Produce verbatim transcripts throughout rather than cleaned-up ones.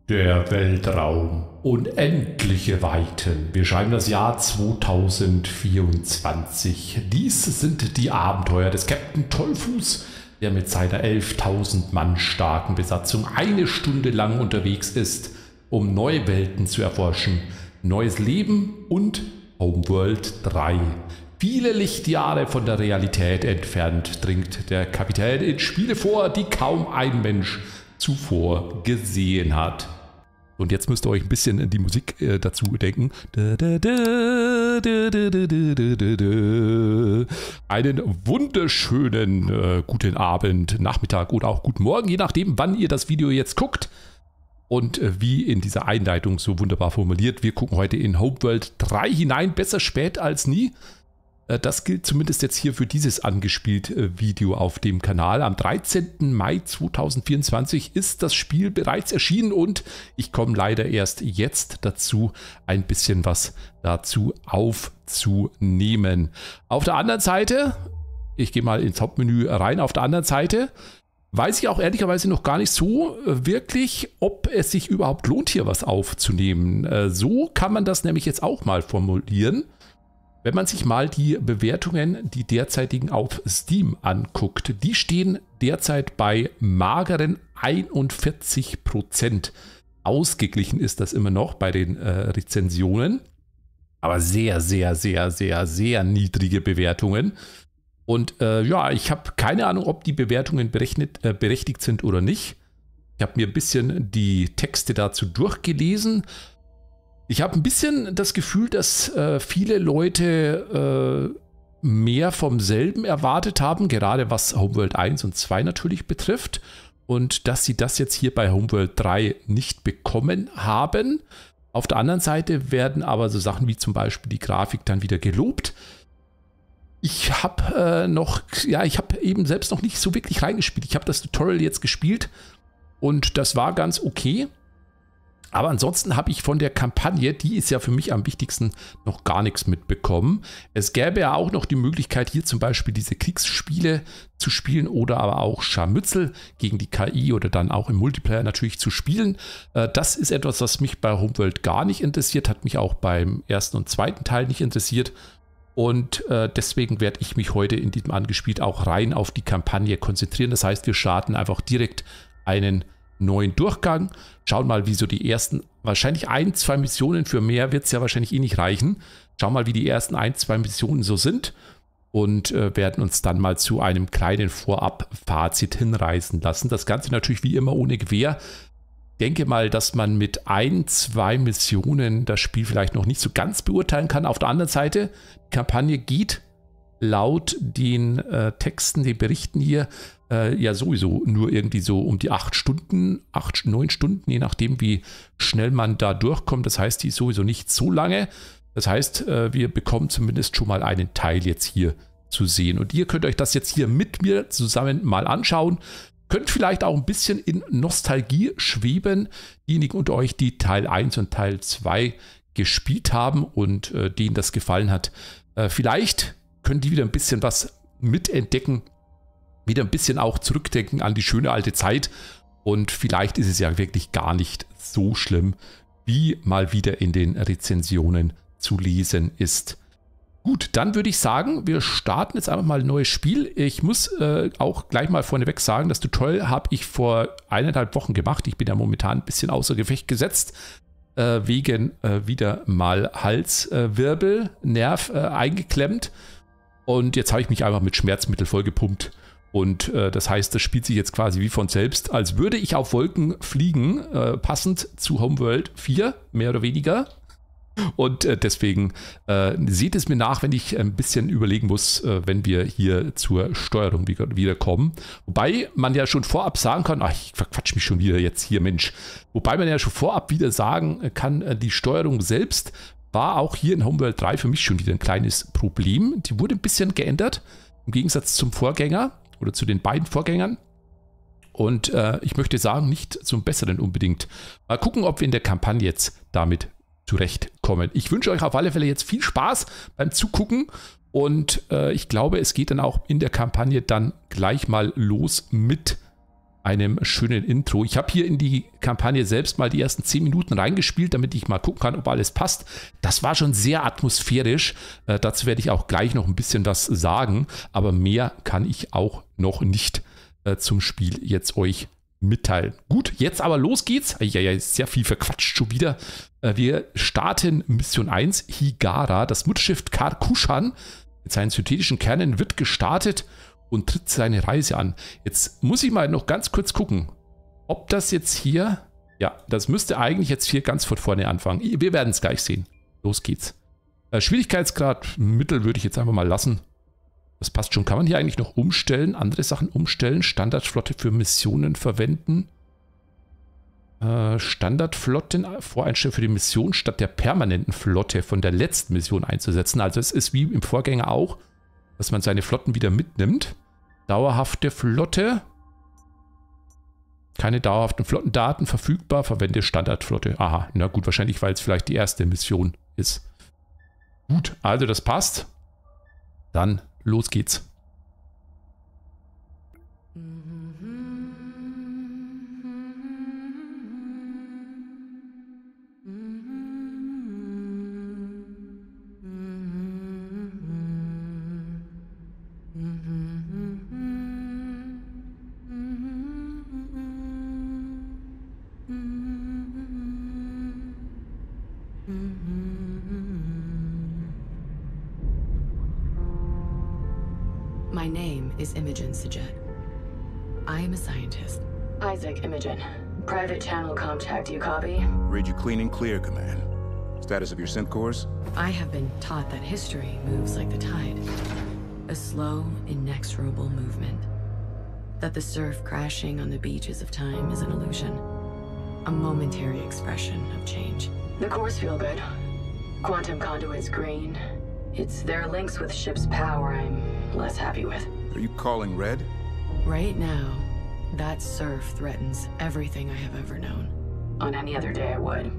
Der Weltraum. Unendliche Weiten. Wir schreiben das Jahr zweitausendvierundzwanzig. Dies sind die Abenteuer des Captain Tollfuß, der mit seiner elftausend Mann starken Besatzung eine Stunde lang unterwegs ist, um neue Welten zu erforschen, neues Leben und Homeworld drei. Viele Lichtjahre von der Realität entfernt dringt der Kapitän in Spiele vor, die kaum ein Mensch zuvor gesehen hat. Und jetzt müsst ihr euch ein bisschen die Musik äh, dazu denken. Einen wunderschönen äh, guten Abend, Nachmittag oder auch guten Morgen, je nachdem, wann ihr das Video jetzt guckt. Und äh, wie in dieser Einleitung so wunderbar formuliert, wir gucken heute in Homeworld drei hinein, besser spät als nie. Das gilt zumindest jetzt hier für dieses angespielt Video auf dem Kanal. Am dreizehnten Mai zweitausendvierundzwanzig ist das Spiel bereits erschienen und ich komme leider erst jetzt dazu, ein bisschen was dazu aufzunehmen. Auf der anderen Seite, ich gehe mal ins Hauptmenü rein, auf der anderen Seite weiß ich auch ehrlicherweise noch gar nicht so wirklich, ob es sich überhaupt lohnt, hier was aufzunehmen. So kann man das nämlich jetzt auch mal formulieren. Wenn man sich mal die Bewertungen, die derzeitigen auf Steam anguckt, die stehen derzeit bei mageren einundvierzig Prozent. Ausgeglichen ist das immer noch bei den äh, Rezensionen, aber sehr, sehr, sehr, sehr, sehr niedrige Bewertungen. Und äh, ja, ich habe keine Ahnung, ob die Bewertungen berechnet, äh, berechtigt sind oder nicht. Ich habe mir ein bisschen die Texte dazu durchgelesen. Ich habe ein bisschen das Gefühl, dass äh, viele Leute äh, mehr vom selben erwartet haben, gerade was Homeworld eins und zwei natürlich betrifft. Und dass sie das jetzt hier bei Homeworld drei nicht bekommen haben. Auf der anderen Seite werden aber so Sachen wie zum Beispiel die Grafik dann wieder gelobt. Ich habe äh, noch, ja, ich habe eben selbst noch nicht so wirklich reingespielt. Ich habe das Tutorial jetzt gespielt und das war ganz okay. Aber ansonsten habe ich von der Kampagne, die ist ja für mich am wichtigsten, noch gar nichts mitbekommen. Es gäbe ja auch noch die Möglichkeit, hier zum Beispiel diese Kriegsspiele zu spielen oder aber auch Scharmützel gegen die K I oder dann auch im Multiplayer natürlich zu spielen. Das ist etwas, was mich bei Homeworld gar nicht interessiert, hat mich auch beim ersten und zweiten Teil nicht interessiert. Und deswegen werde ich mich heute in diesem Angespielt auch rein auf die Kampagne konzentrieren. Das heißt, wir starten einfach direkt einen neuen Durchgang. Schauen mal, wie so die ersten, wahrscheinlich ein, zwei Missionen, für mehr wird es ja wahrscheinlich eh nicht reichen. Schauen mal, wie die ersten ein, zwei Missionen so sind und äh, werden uns dann mal zu einem kleinen Vorab-Fazit hinreißen lassen. Das Ganze natürlich wie immer ohne Gewähr. Denke mal, dass man mit ein, zwei Missionen das Spiel vielleicht noch nicht so ganz beurteilen kann. Auf der anderen Seite, die Kampagne geht laut den äh, Texten, den Berichten hier, äh, ja sowieso nur irgendwie so um die acht Stunden, acht, neun Stunden, je nachdem wie schnell man da durchkommt. Das heißt, die ist sowieso nicht so lange. Das heißt, äh, wir bekommen zumindest schon mal einen Teil jetzt hier zu sehen. Und ihr könnt euch das jetzt hier mit mir zusammen mal anschauen. Könnt vielleicht auch ein bisschen in Nostalgie schweben. Diejenigen unter euch, die Teil eins und Teil zwei gespielt haben und äh, denen das gefallen hat, äh, vielleicht können die wieder ein bisschen was mitentdecken, wieder ein bisschen auch zurückdenken an die schöne alte Zeit. Und vielleicht ist es ja wirklich gar nicht so schlimm, wie mal wieder in den Rezensionen zu lesen ist. Gut, dann würde ich sagen, wir starten jetzt einfach mal ein neues Spiel. Ich muss äh, auch gleich mal vorneweg sagen, das Tutorial habe ich vor eineinhalb Wochen gemacht. Ich bin ja momentan ein bisschen außer Gefecht gesetzt, äh, wegen äh, wieder mal Halswirbel, äh, Nerv äh, eingeklemmt. Und jetzt habe ich mich einfach mit Schmerzmittel vollgepumpt. Und äh, das heißt, das spielt sich jetzt quasi wie von selbst, als würde ich auf Wolken fliegen, äh, passend zu Homeworld vier, mehr oder weniger. Und äh, deswegen äh, seht es mir nach, wenn ich ein bisschen überlegen muss, äh, wenn wir hier zur Steuerung wieder, wieder kommen. Wobei man ja schon vorab sagen kann, ach, ich verquatsch mich schon wieder jetzt hier, Mensch. Wobei man ja schon vorab wieder sagen kann, äh, die Steuerung selbst war auch hier in Homeworld drei für mich schon wieder ein kleines Problem. Die wurde ein bisschen geändert, im Gegensatz zum Vorgänger oder zu den beiden Vorgängern. Und äh, ich möchte sagen, nicht zum Besseren unbedingt. Mal gucken, ob wir in der Kampagne jetzt damit zurechtkommen. Ich wünsche euch auf alle Fälle jetzt viel Spaß beim Zugucken und äh, ich glaube, es geht dann auch in der Kampagne dann gleich mal los mit einem schönen Intro. Ich habe hier in die Kampagne selbst mal die ersten zehn Minuten reingespielt, damit ich mal gucken kann, ob alles passt. Das war schon sehr atmosphärisch. Äh, dazu werde ich auch gleich noch ein bisschen was sagen, aber mehr kann ich auch noch nicht äh, zum Spiel jetzt euch mitteilen. Gut, jetzt aber los geht's. Ja, ja, sehr viel verquatscht schon wieder. Äh, wir starten Mission eins, Hiigara. Das Mutterschiff Karkushan mit seinen synthetischen Kernen wird gestartet und tritt seine Reise an. Jetzt muss ich mal noch ganz kurz gucken, ob das jetzt hier, ja, das müsste eigentlich jetzt hier ganz von vorne anfangen. Wir werden es gleich sehen. Los geht's. Äh, Schwierigkeitsgrad Mittel würde ich jetzt einfach mal lassen. Das passt schon. Kann man hier eigentlich noch umstellen, andere Sachen umstellen? Standardflotte für Missionen verwenden. Äh, Standardflotten voreinstellen für die Mission statt der permanenten Flotte von der letzten Mission einzusetzen. Also es ist wie im Vorgänger auch, dass man seine Flotten wieder mitnimmt. Dauerhafte Flotte. Keine dauerhaften Flottendaten verfügbar. Verwende Standardflotte. Aha, na gut, wahrscheinlich, weil es vielleicht die erste Mission ist. Gut, also das passt. Dann los geht's. My name is Imogen Sajet. I am a scientist. Isaac Imogen. Private channel contact, you copy? Read you clean and clear, Command. Status of your synth cores? I have been taught that history moves like the tide. A slow, inexorable movement. That the surf crashing on the beaches of time is an illusion. A momentary expression of change. The cores feel good. Quantum conduit's green. It's their links with ship's power I'm less happy with. Are you calling Red? Right now, that surf threatens everything I have ever known. On any other day I would.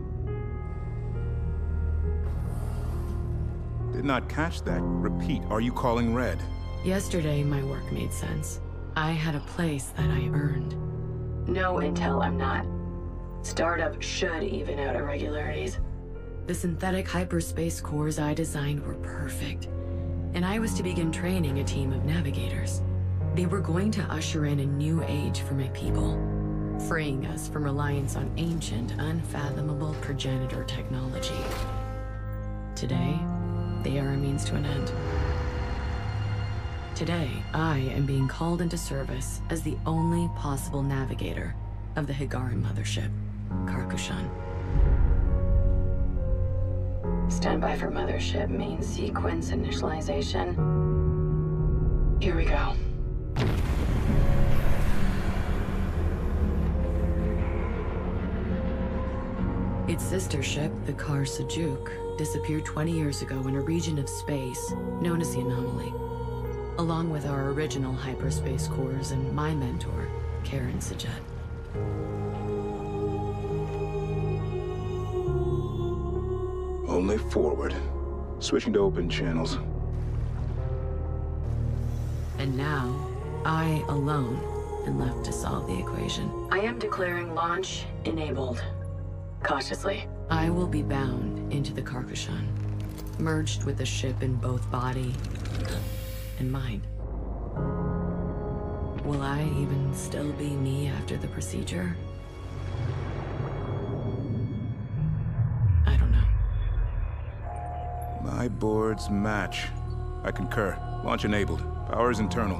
Did not catch that. Repeat, are you calling Red? Yesterday, my work made sense. I had a place that I earned. No intel, I'm not. Startup should even out irregularities. The synthetic hyperspace cores I designed were perfect, and I was to begin training a team of navigators. They were going to usher in a new age for my people, freeing us from reliance on ancient, unfathomable progenitor technology. Today, they are a means to an end. Today, I am being called into service as the only possible navigator of the Hiigara mothership, Karkushan. Standby for mothership, main sequence initialization. Here we go. Its sister ship, the Kar Sajuk, disappeared twenty years ago in a region of space known as the Anomaly, along with our original hyperspace cores and my mentor, Karen Sajet. Only forward. Switching to open channels. And now, I alone am left to solve the equation. I am declaring launch enabled. Cautiously. I will be bound into the Karkushan, merged with the ship in both body and mind. Will I even still be me after the procedure? I don't know. My boards match. I concur. Launch enabled. Power is internal.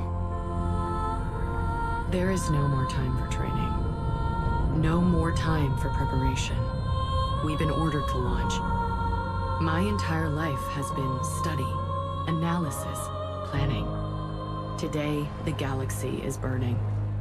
There is no more time for training. No more time for preparation. We've been ordered to launch. My entire life has been study, analysis, planning. Today, the galaxy is burning.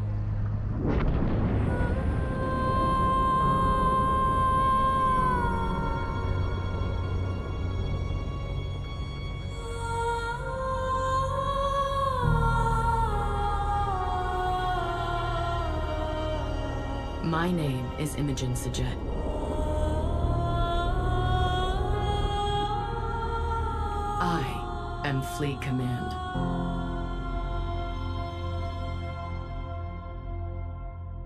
My name is Imogen Sajet. I am Fleet Command.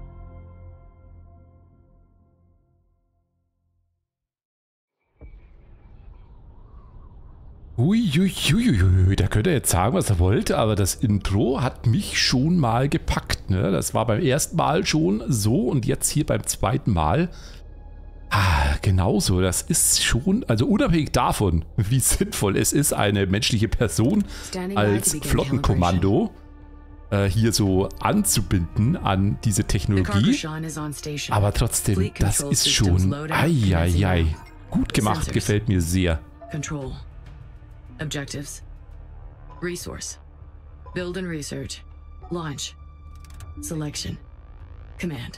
Uiuiuiui, da könnt ihr jetzt sagen, was ihr wollt, aber das Intro hat mich schon mal gepackt. Ne? Das war beim ersten Mal schon so und jetzt hier beim zweiten Mal. Ah, genauso, das ist schon, also unabhängig davon, wie sinnvoll es ist, eine menschliche Person als Flottenkommando äh, hier so anzubinden an diese Technologie. Aber trotzdem, das ist schon, eieiei, gut gemacht, gefällt mir sehr. Control. Objectives. Resource. Build and research. Launch. Selection. Command.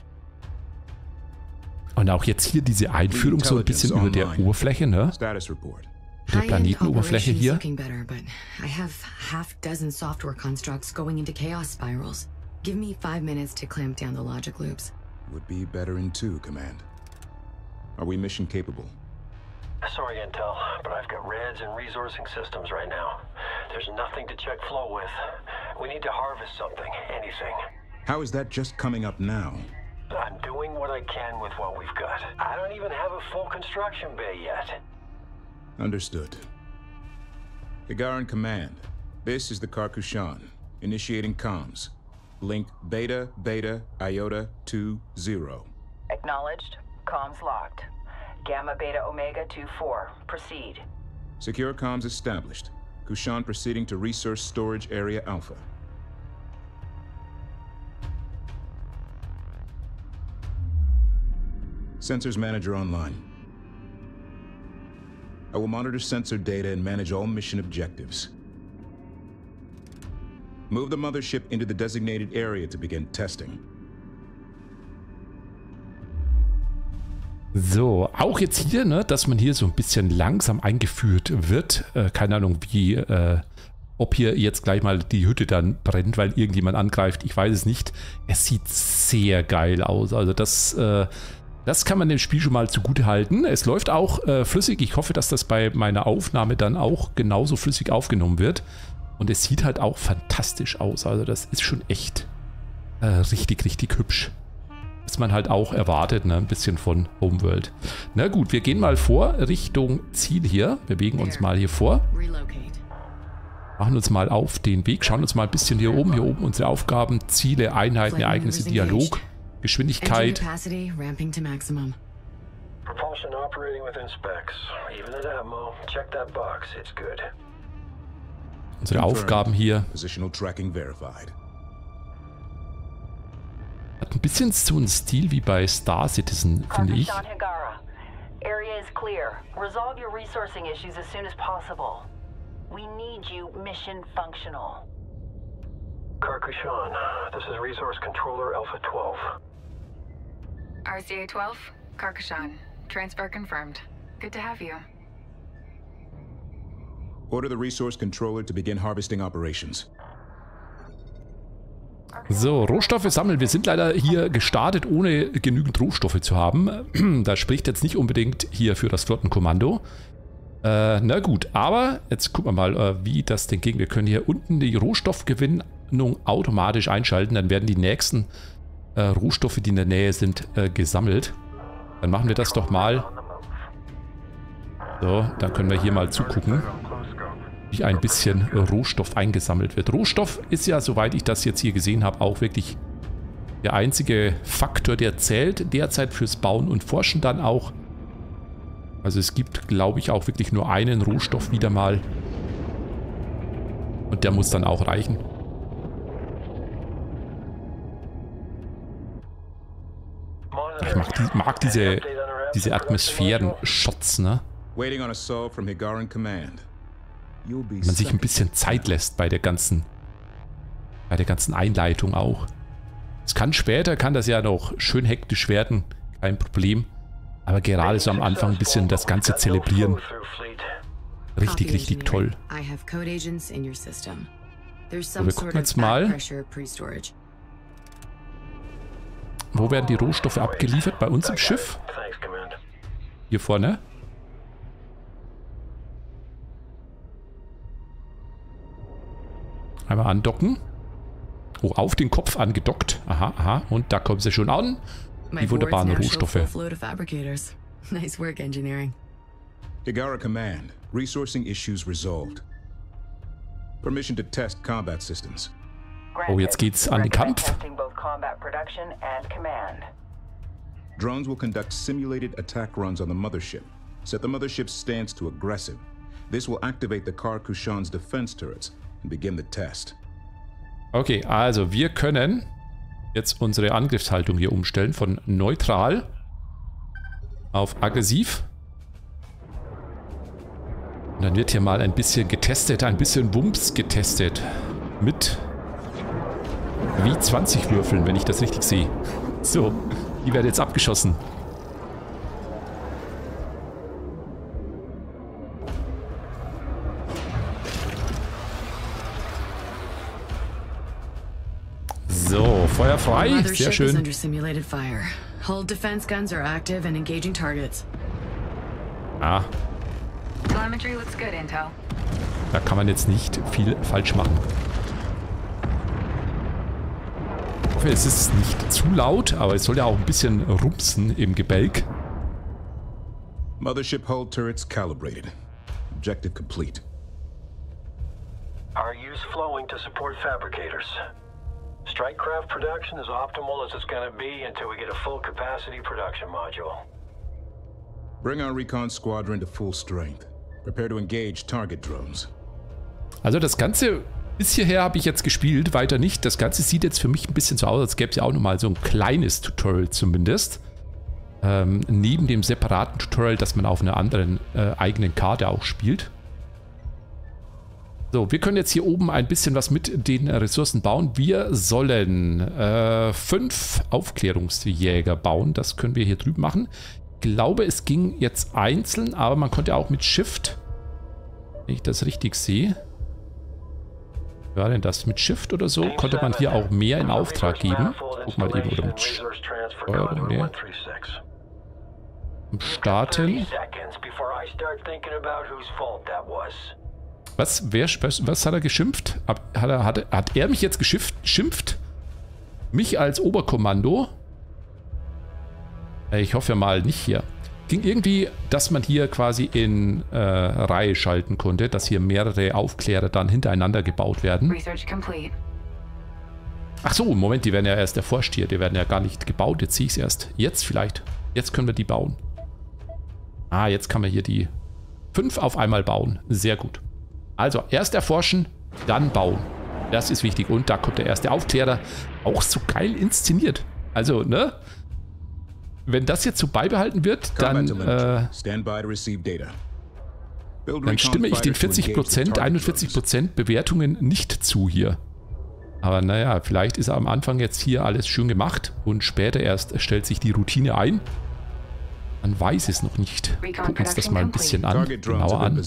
Und auch jetzt hier diese Einführung so ein bisschen über der Oberfläche, ne? Der Planetenoberfläche hier. I have half dozen software constructs going into chaos spirals. Give me five minutes to clamp down the logic loops. Would be better in two, Command. Are we mission capable? Sorry, Intel, but I've got reds and resourcing systems right now. There's nothing to check flow with. We need to harvest something, anything. How is that just coming up now? I'm doing what I can with what we've got. I don't even have a full construction bay yet. Understood. Higaran Command, this is the Karkushan. Initiating comms. Link Beta, Beta, Iota two zero. Acknowledged. Comms locked. Gamma Beta Omega two four. Proceed. Secure comms established. Kushan proceeding to Resource Storage Area Alpha. Sensors Manager online. I will monitor sensor data and manage all mission objectives. Move the mothership into the designated area to begin testing. So, auch jetzt hier, ne, dass man hier so ein bisschen langsam eingeführt wird. Äh, keine Ahnung, wie, äh, ob hier jetzt gleich mal die Hütte dann brennt, weil irgendjemand angreift. Ich weiß es nicht. Es sieht sehr geil aus. Also das, äh, das kann man dem Spiel schon mal zugute halten. Es läuft auch äh, flüssig. Ich hoffe, dass das bei meiner Aufnahme dann auch genauso flüssig aufgenommen wird. Und es sieht halt auch fantastisch aus. Also das ist schon echt äh, richtig, richtig hübsch. Was man halt auch erwartet, ne? Ein bisschen von Homeworld. Na gut, wir gehen mal vor Richtung Ziel hier. Wir bewegen uns mal hier vor. Machen uns mal auf den Weg. Schauen uns mal ein bisschen hier oben. Hier oben unsere Aufgaben, Ziele, Einheiten, Ereignisse, Dialog, Geschwindigkeit. Unsere Aufgaben hier. Hat ein bisschen so einen Stil wie bei Star Citizen, finde ich. Area is clear. Resolve your resourcing issues as soon as possible. We need you mission functional. Karkushan, this is Resource Controller Alpha twelve. R C A twelve, Karkushan. Transfer confirmed. Good to have you. Order the Resource Controller to begin harvesting operations. So, Rohstoffe sammeln. Wir sind leider hier gestartet, ohne genügend Rohstoffe zu haben. Das spricht jetzt nicht unbedingt hier für das Flottenkommando. Äh, na gut, aber jetzt gucken wir mal, äh, wie das denn ging. Wir können hier unten die Rohstoffgewinnung automatisch einschalten. Dann werden die nächsten äh, Rohstoffe, die in der Nähe sind, äh, gesammelt. Dann machen wir das doch mal. So, dann können wir hier mal zugucken, wie ein bisschen Rohstoff eingesammelt wird. Rohstoff ist ja, soweit ich das jetzt hier gesehen habe, auch wirklich der einzige Faktor, der zählt derzeit fürs Bauen und Forschen dann auch. Also es gibt, glaube ich, auch wirklich nur einen Rohstoff wieder mal. Und der muss dann auch reichen. Ich mag, die, mag diese, diese Atmosphären-Shots, ne? Waiting on assault from Higaran Command. Man sich ein bisschen Zeit lässt bei der ganzen bei der ganzen Einleitung auch. Es kann später, kann das ja noch schön hektisch werden, kein Problem. Aber gerade so am Anfang ein bisschen das Ganze zelebrieren. Richtig, richtig toll. So, wir gucken jetzt mal. Wo werden die Rohstoffe abgeliefert? Bei uns im Schiff? Hier vorne. Einmal andocken. Oh, auf den Kopf angedockt. Aha, aha. Und da kommen sie schon an. Die wunderbaren Rohstoffe. Higara Command. Resourcing issues resolved. Permission to test combat systems. Oh, jetzt geht's an den Kampf. Drones will conduct simulated attack runs on the mothership. Set the mothership's stance to aggressive. This will activate the Kar-Kushan's defense turrets and begin the test. Okay, also wir können jetzt unsere Angriffshaltung hier umstellen von neutral auf aggressiv. Und dann wird hier mal ein bisschen getestet, ein bisschen Wumms getestet. Mit wie zwanzig Würfeln, wenn ich das richtig sehe. So, die werden jetzt abgeschossen. So, Feuer frei, sehr schön. Ah. Da kann man jetzt nicht viel falsch machen. Ich hoffe, es ist nicht zu laut, aber es soll ja auch ein bisschen rumsen im Gebälk. Mothership hull turrets calibrated. Objective complete. Our use flowing to support fabricators. Strikecraft production is optimal as it's going to be until we get a full capacity production module. Bring our recon squadron to full strength. Prepare to engage target drones. Also das Ganze, bis hierher habe ich jetzt gespielt, weiter nicht. Das Ganze sieht jetzt für mich ein bisschen so aus, als gäbe es ja auch nochmal so ein kleines Tutorial zumindest. Ähm, neben dem separaten Tutorial, das man auf einer anderen äh, eigenen Karte auch spielt. So, wir können jetzt hier oben ein bisschen was mit den Ressourcen bauen. Wir sollen äh, fünf Aufklärungsjäger bauen. Das können wir hier drüben machen. Ich glaube, es ging jetzt einzeln, aber man konnte auch mit Shift, wenn ich das richtig sehe. Wie war denn das? Mit Shift oder so konnte man hier auch mehr in Auftrag geben. Guck mal eben, oder mit Steuerung, ne? Starten. Was, wer, was, was hat er geschimpft? Hat er, hat, hat er mich jetzt geschimpft? Mich als Oberkommando? Ich hoffe mal nicht hier. Ging irgendwie, dass man hier quasi in äh, Reihe schalten konnte, dass hier mehrere Aufklärer dann hintereinander gebaut werden. Ach so, Moment, die werden ja erst erforscht hier. Die werden ja gar nicht gebaut. Jetzt sehe ich es erst. Jetzt vielleicht. Jetzt können wir die bauen. Ah, jetzt kann man hier die fünf auf einmal bauen. Sehr gut. Also, erst erforschen, dann bauen. Das ist wichtig. Und da kommt der erste Aufklärer. Auch so geil inszeniert. Also, ne? Wenn das jetzt so beibehalten wird, dann, äh, dann stimme ich den vierzig Prozent, einundvierzig Prozent Bewertungen nicht zu hier. Aber naja, vielleicht ist am Anfang jetzt hier alles schön gemacht und später erst stellt sich die Routine ein. Man weiß es noch nicht. Gucken uns das mal ein bisschen an, genauer an.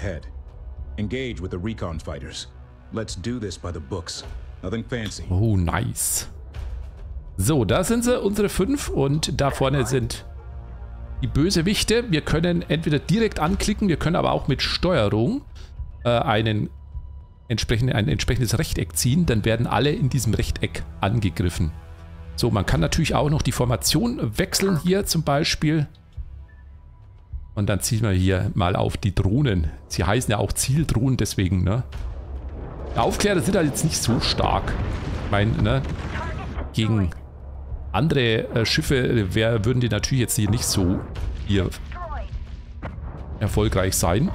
Oh, nice. So, da sind sie, unsere fünf, und da vorne sind die Bösewichte. Wir können entweder direkt anklicken, wir können aber auch mit Steuerung äh, einen entsprechende, ein entsprechendes Rechteck ziehen, dann werden alle in diesem Rechteck angegriffen. So, man kann natürlich auch noch die Formation wechseln hier zum Beispiel. Und dann ziehen wir hier mal auf die Drohnen. Sie heißen ja auch Zieldrohnen, deswegen, ne? Die Aufklärer sind halt jetzt nicht so stark. Ich meine, ne? Gegen andere äh, Schiffe wär, würden die natürlich jetzt hier nicht so hier erfolgreich sein.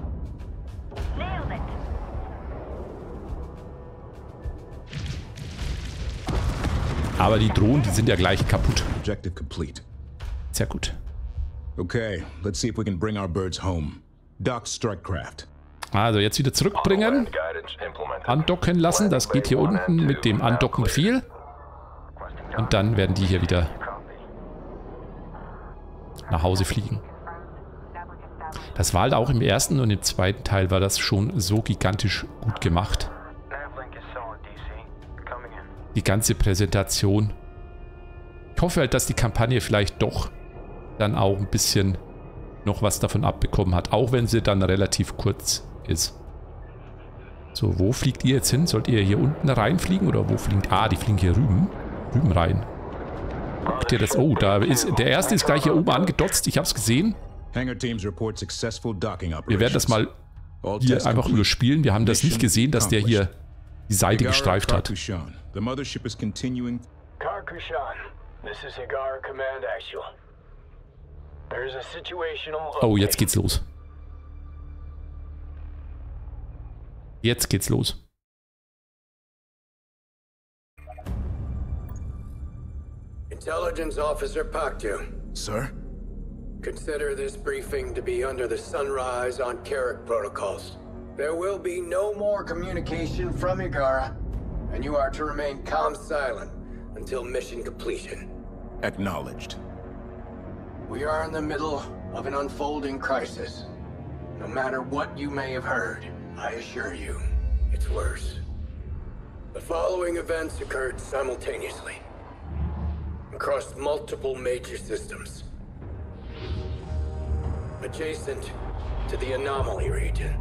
Aber die Drohnen, die sind ja gleich kaputt. Sehr gut. Okay, let's see if we can bring our birds home. Dock Strikecraft. Also jetzt wieder zurückbringen. Andocken lassen. Das geht hier unten mit dem Andocken-Befehl. Und dann werden die hier wieder nach Hause fliegen. Das war halt auch im ersten und im zweiten Teil war das schon so gigantisch gut gemacht. Die ganze Präsentation. Ich hoffe halt, dass die Kampagne vielleicht doch dann auch ein bisschen noch was davon abbekommen hat. Auch wenn sie dann relativ kurz ist. So, wo fliegt ihr jetzt hin? Sollt ihr hier unten reinfliegen oder wo fliegt... Ah, die fliegen hier rüben. Rüben rein. Guckt ihr das? Oh, da ist... Der erste ist gleich hier oben angedotzt. Ich habe es gesehen. Hangar teams report successful docking operations. Wir werden das mal hier einfach überspielen. Wir haben das nicht gesehen, dass der hier die Seite gestreift hat. The mothership is continuing. Kar-Kushan, this is Higara Command Actual. There is a situational Oh, jetzt geht's los. Jetzt geht's los. Intelligence Officer Paktu. Sir? Consider this briefing to be under the Sunrise on Carrick protocols. There will be no more communication from Higara, and you are to remain calm silent until mission completion. Acknowledged. We are in the middle of an unfolding crisis. No matter what you may have heard, I assure you, it's worse. The following events occurred simultaneously, across multiple major systems, adjacent to the anomaly region.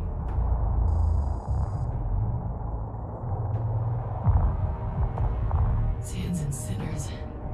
Sands and sinners.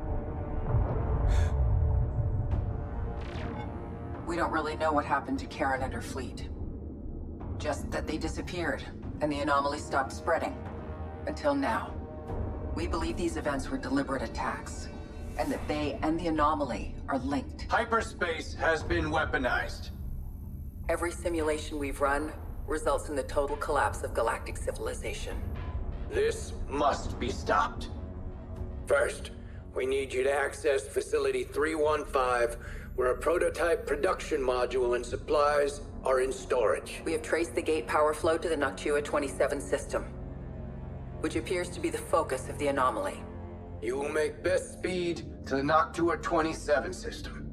We don't really know what happened to Karen and her fleet. Just that they disappeared, and the anomaly stopped spreading. Until now. We believe these events were deliberate attacks, and that they and the anomaly are linked. Hyperspace has been weaponized. Every simulation we've run results in the total collapse of galactic civilization. This must be stopped. First, we need you to access Facility three one five, where a prototype production module and supplies are in storage. We have traced the gate power flow to the Noctua twenty-seven system, which appears to be the focus of the anomaly. You will make best speed to the Noctua twenty-seven system.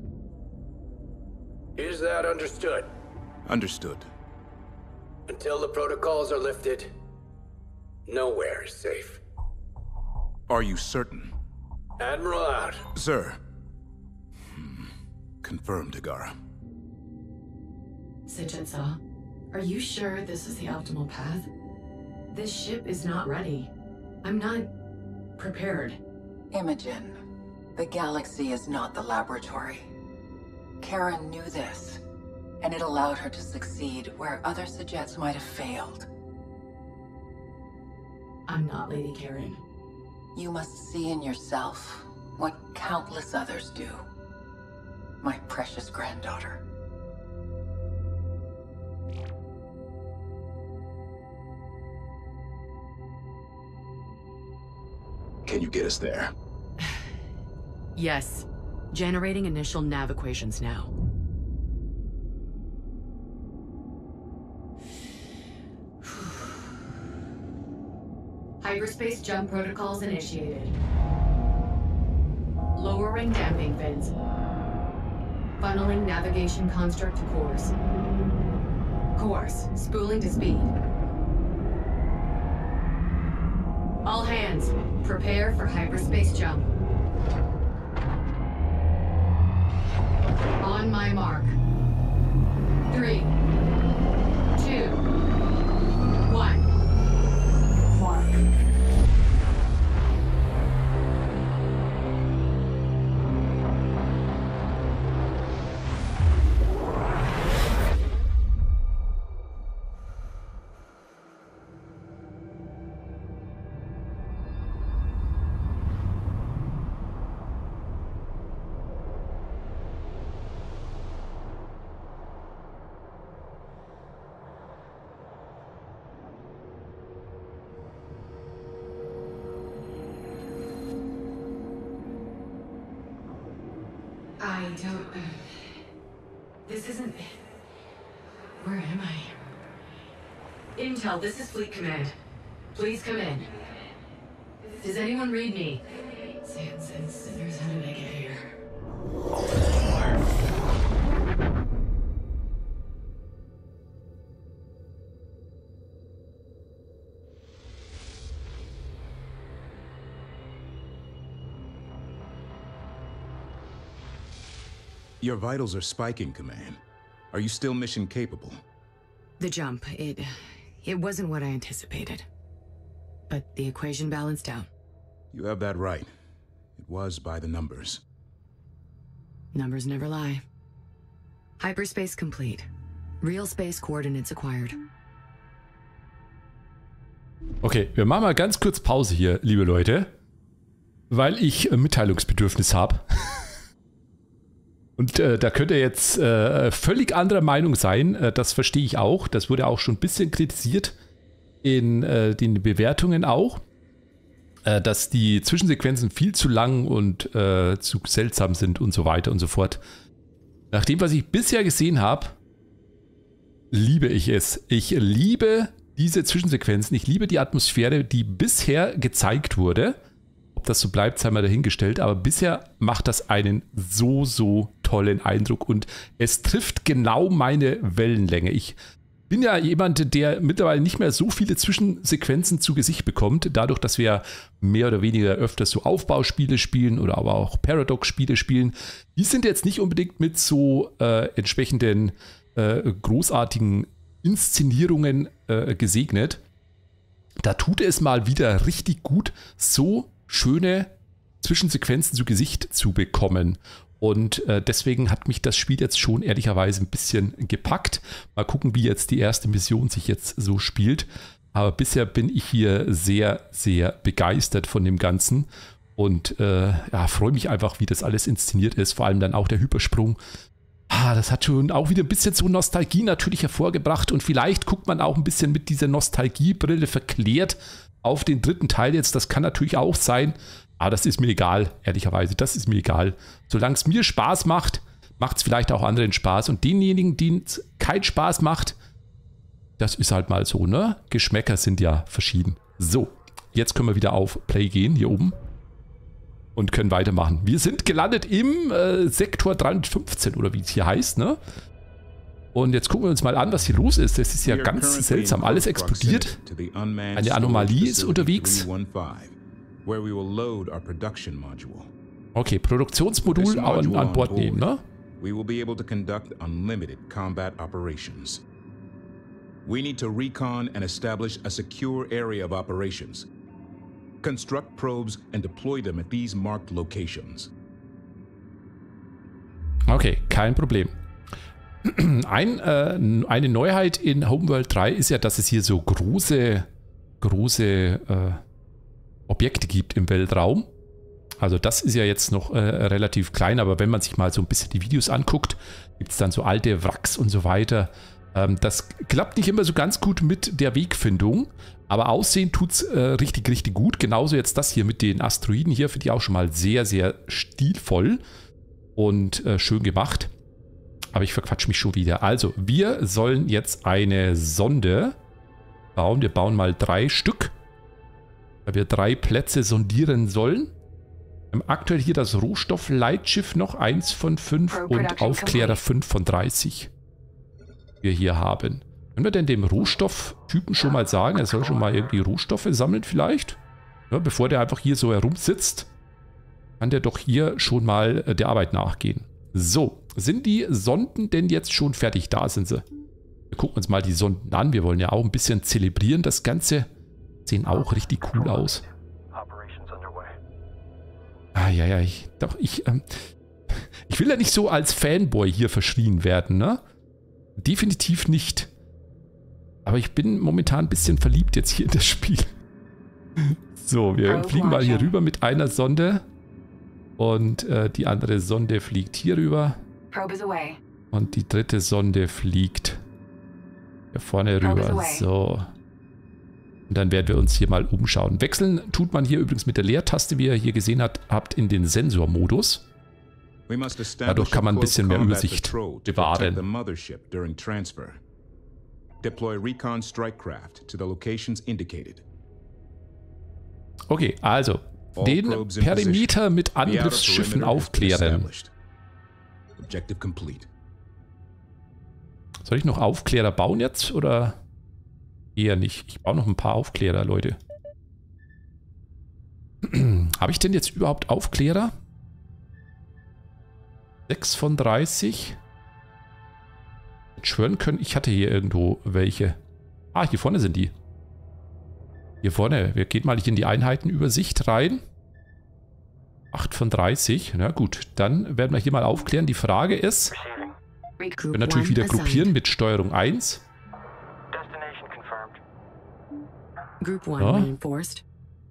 Is that understood? Understood. Until the protocols are lifted, nowhere is safe. Are you certain? Admiral out. Sir. Hmm. Confirmed, Higara. Sitchinsaw, are you sure this is the optimal path? This ship is not ready. I'm not prepared. Imogen, the galaxy is not the laboratory. Karen knew this, and it allowed her to succeed where other Sejets might have failed. I'm not Lady Karen. You must see in yourself what countless others do. My precious granddaughter. Can you get us there? Yes. Generating initial nav equations now. Hyperspace jump protocols initiated. Lowering damping fins. Funneling navigation construct to course. Course, spooling to speed. All hands, prepare for hyperspace jump. On my mark. Three, two, one. Mark. I don't... Uh, this isn't... Where am I? Intel, this is Fleet Command. Please come in. Does anyone read me? Sands and sinners, how did I get here? Your vitals are spiking, Command. Are you still mission capable? The jump, it... it wasn't what I anticipated. But the equation balanced out. You have that right. It was by the numbers. Numbers never lie. Hyperspace complete. Real space coordinates acquired. Okay, wir machen mal ganz kurz Pause hier, liebe Leute, weil ich äh, Mitteilungsbedürfnis habe. Und äh, da könnt ihr jetzt äh, völlig anderer Meinung sein, äh, das verstehe ich auch. Das wurde auch schon ein bisschen kritisiert in äh, den Bewertungen auch, äh, dass die Zwischensequenzen viel zu lang und äh, zu seltsam sind und so weiter und so fort. Nach dem, was ich bisher gesehen habe, liebe ich es. Ich liebe diese Zwischensequenzen, ich liebe die Atmosphäre, die bisher gezeigt wurde. Ob das so bleibt, sei mal dahingestellt, aber bisher macht das einen so, so tollen Eindruck und es trifft genau meine Wellenlänge. Ich bin ja jemand, der mittlerweile nicht mehr so viele Zwischensequenzen zu Gesicht bekommt, dadurch, dass wir mehr oder weniger öfters so Aufbauspiele spielen oder aber auch Paradox-Spiele spielen. Die sind jetzt nicht unbedingt mit so äh, entsprechenden äh, großartigen Inszenierungen äh, gesegnet. Da tut es mal wieder richtig gut, so schöne Zwischensequenzen zu Gesicht zu bekommen. Und äh, deswegen hat mich das Spiel jetzt schon ehrlicherweise ein bisschen gepackt. Mal gucken, wie jetzt die erste Mission sich jetzt so spielt. Aber bisher bin ich hier sehr, sehr begeistert von dem Ganzen. Und äh, ja, freue mich einfach, wie das alles inszeniert ist. Vor allem dann auch der Hypersprung. Ah, das hat schon auch wieder ein bisschen so Nostalgie natürlich hervorgebracht. Und vielleicht guckt man auch ein bisschen mit dieser Nostalgiebrille verklärt auf den dritten Teil jetzt. Das kann natürlich auch sein. Aber das ist mir egal, ehrlicherweise. Das ist mir egal. Solange es mir Spaß macht, macht es vielleicht auch anderen Spaß. Und denjenigen, denen es keinen Spaß macht, das ist halt mal so, ne? Geschmäcker sind ja verschieden. So, jetzt können wir wieder auf Play gehen, hier oben. Und können weitermachen. Wir sind gelandet im äh, Sektor dreihundertfünfzehn, oder wie es hier heißt, ne? Und jetzt gucken wir uns mal an, was hier los ist. Das ist ja ganz seltsam. Alles explodiert. Eine Anomalie ist unterwegs. Okay, Produktionsmodul an, an Bord nehmen, ne? We will be able to conduct unlimited combat operations. We need to recon and establish a secure area of operations. Construct probes and deploy them at these marked locations. Okay, kein Problem. Ein, äh, eine Neuheit in Homeworld drei ist ja, dass es hier so große, große äh, Objekte gibt im Weltraum. Also das ist ja jetzt noch äh, relativ klein, aber wenn man sich mal so ein bisschen die Videos anguckt, gibt es dann so alte Wracks und so weiter. Ähm, das klappt nicht immer so ganz gut mit der Wegfindung, aber aussehen tut es äh, richtig, richtig gut. Genauso jetzt das hier mit den Asteroiden hier, finde ich auch schon mal sehr, sehr stilvoll und äh, schön gemacht. Aber ich verquatsche mich schon wieder. Also, wir sollen jetzt eine Sonde bauen. Wir bauen mal drei Stück, weil wir drei Plätze sondieren sollen. Wir haben aktuell hier das Rohstoffleitschiff noch eins von fünf und Aufklärer fünf von dreißig. Wir hier haben. Können wir denn dem Rohstofftypen schon mal sagen, er soll schon mal irgendwie Rohstoffe sammeln vielleicht? Ja, bevor der einfach hier so herumsitzt, kann der doch hier schon mal der Arbeit nachgehen. So, sind die Sonden denn jetzt schon fertig? Da sind sie. Wir gucken uns mal die Sonden an. Wir wollen ja auch ein bisschen zelebrieren. Das Ganze sehen auch richtig cool aus. Ah, ja, ja, ich, doch, ich, ähm, ich will ja nicht so als Fanboy hier verschrien werden, ne? Definitiv nicht. Aber ich bin momentan ein bisschen verliebt jetzt hier in das Spiel. So, wir fliegen mal hier rüber mit einer Sonde. Und äh, die andere Sonde fliegt hier rüber. Und die dritte Sonde fliegt hier vorne rüber. So. Und dann werden wir uns hier mal umschauen. Wechseln tut man hier übrigens mit der Leertaste, wie ihr hier gesehen habt, habt in den Sensormodus. Dadurch kann man ein bisschen mehr Übersicht bewahren. Okay, also den Perimeter mit Angriffsschiffen aufklären. Soll ich noch Aufklärer bauen jetzt oder eher nicht? Ich baue noch ein paar Aufklärer, Leute. Habe ich denn jetzt überhaupt Aufklärer? sechs von dreißig. Ich schwören können, ich hatte hier irgendwo welche. Ah, hier vorne sind die. Hier vorne, wir gehen mal hier in die Einheitenübersicht rein. acht von dreißig. Na gut, dann werden wir hier mal aufklären. Die Frage ist, Wir können natürlich wieder gruppieren mit Steuerung eins. Destination confirmed. Group one Ja. reinforced.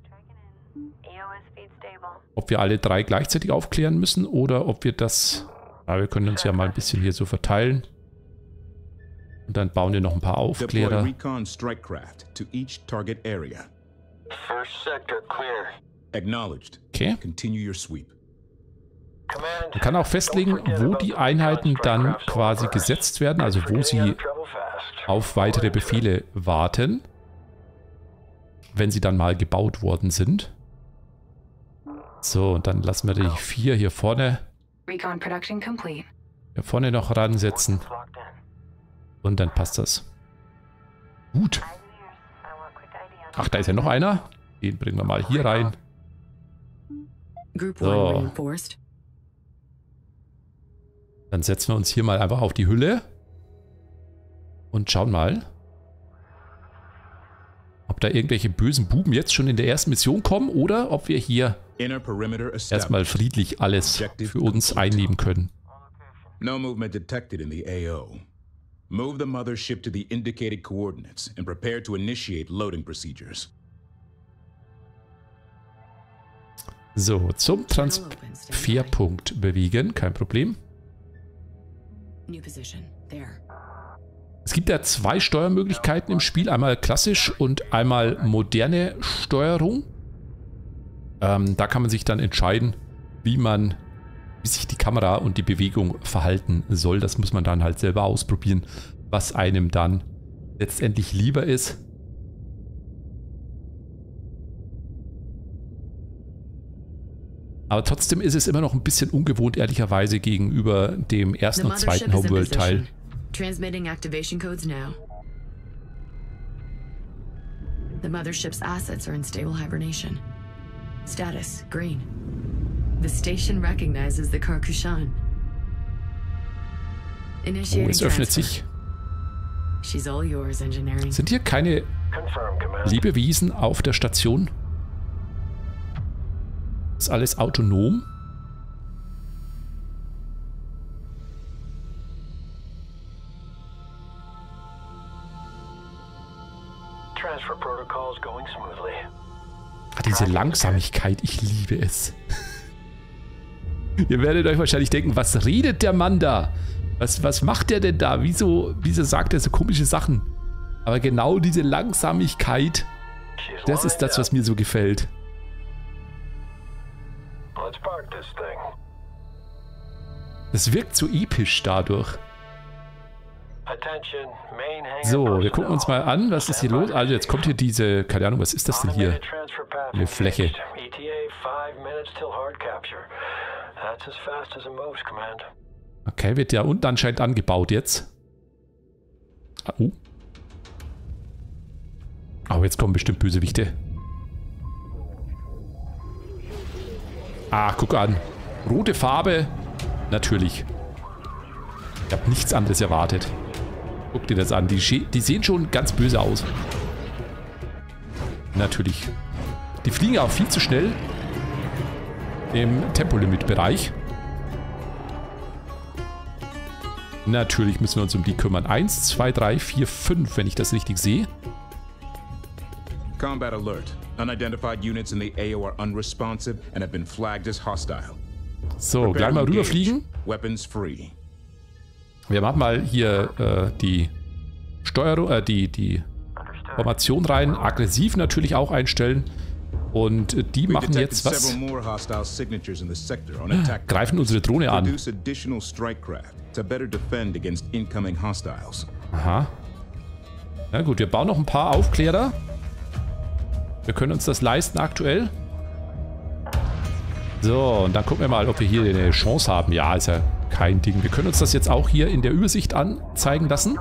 Ob wir alle drei gleichzeitig aufklären müssen oder ob wir das... Ja, wir können uns ja mal ein bisschen hier so verteilen. Und dann bauen wir noch ein paar Deploy Aufklärer. recon strike craft to each target area. First sector clear. Acknowledged. Okay. Continue your sweep. Command. Man kann auch festlegen, wo die Einheiten dann quasi gesetzt werden, also wo sie auf weitere Befehle warten, wenn sie dann mal gebaut worden sind. So, und dann lassen wir die vier hier vorne, Recon production complete. hier vorne noch ransetzen. Und dann passt das. Gut. Ach, da ist ja noch einer. Den bringen wir mal hier rein. Group So. one reinforced. Dann setzen wir uns hier mal einfach auf die Hülle. Und schauen mal, ob da irgendwelche bösen Buben jetzt schon in der ersten Mission kommen oder ob wir hier Inner perimeter erstmal established. friedlich alles für uns einnehmen können. No movement detected in the A O. Move the mothership to the indicated coordinates and prepare to initiate loading procedures. So, zum Transferpunkt bewegen, kein Problem. New position. There. Es gibt ja zwei Steuermöglichkeiten im Spiel, einmal klassisch und einmal moderne Steuerung. Ähm, da kann man sich dann entscheiden, wie man, wie sich die Kamera und die Bewegung verhalten soll. Das muss man dann halt selber ausprobieren, was einem dann letztendlich lieber ist. Aber trotzdem ist es immer noch ein bisschen ungewohnt, ehrlicherweise, gegenüber dem ersten und zweiten Homeworld-Teil. Transmitting activation codes now. The mothership's assets are in stable hibernation. Status, green. The station recognizes the Karkushan. Oh, Initiating es öffnet transfer. sich. She's all yours, engineering. Sind hier keine Confirm, Command. Lebewesen auf der Station? Ist alles autonom? Transfer protocols going smoothly. Ah, diese Langsamigkeit, ich liebe es. Ihr werdet euch wahrscheinlich denken, was redet der Mann da? Was, was macht der denn da? Wieso, wieso sagt er so komische Sachen? Aber genau diese Langsamigkeit, She's das ist das, was mir so gefällt. Let's park this thing. Das wirkt so episch dadurch. Attention, main hangar So, wir gucken uns mal personnel. an, was ist hier los? Also jetzt kommt hier diese, keine Ahnung, was ist das denn hier? Automated transfer path Eine Fläche. engaged. E T A five minutes till hard capture. That's as fast as it moves, Command. Okay, wird ja unten anscheinend angebaut jetzt. Ah, oh. Aber jetzt kommen bestimmt Bösewichte. Ah, guck an. Rote Farbe. Natürlich. Ich habe nichts anderes erwartet. Guck dir das an. Die, die sehen schon ganz böse aus. Natürlich. Die fliegen auch viel zu schnell im Tempolimit-Bereich. Natürlich müssen wir uns um die kümmern. Eins, zwei, drei, vier, fünf, wenn ich das richtig sehe. Combat alert. Unidentified units in the A O are unresponsive and have been flagged as hostile. So, Prepare gleich to mal engage. rüberfliegen. Weapons free. Wir machen mal hier äh, die Steuerung, äh, die, die Formation rein. Aggressiv natürlich auch einstellen. Und äh, die We machen detected jetzt was? several more hostile signatures in the sector on attack. Greifen unsere Drohne an. Produce additional strike craft to better defend against incoming hostiles. Aha. Na gut, wir bauen noch ein paar Aufklärer. Wir können uns das leisten aktuell. So, und dann gucken wir mal, ob wir hier eine Chance haben. Ja, ist ja kein Ding. Wir können uns das jetzt auch hier in der Übersicht anzeigen lassen.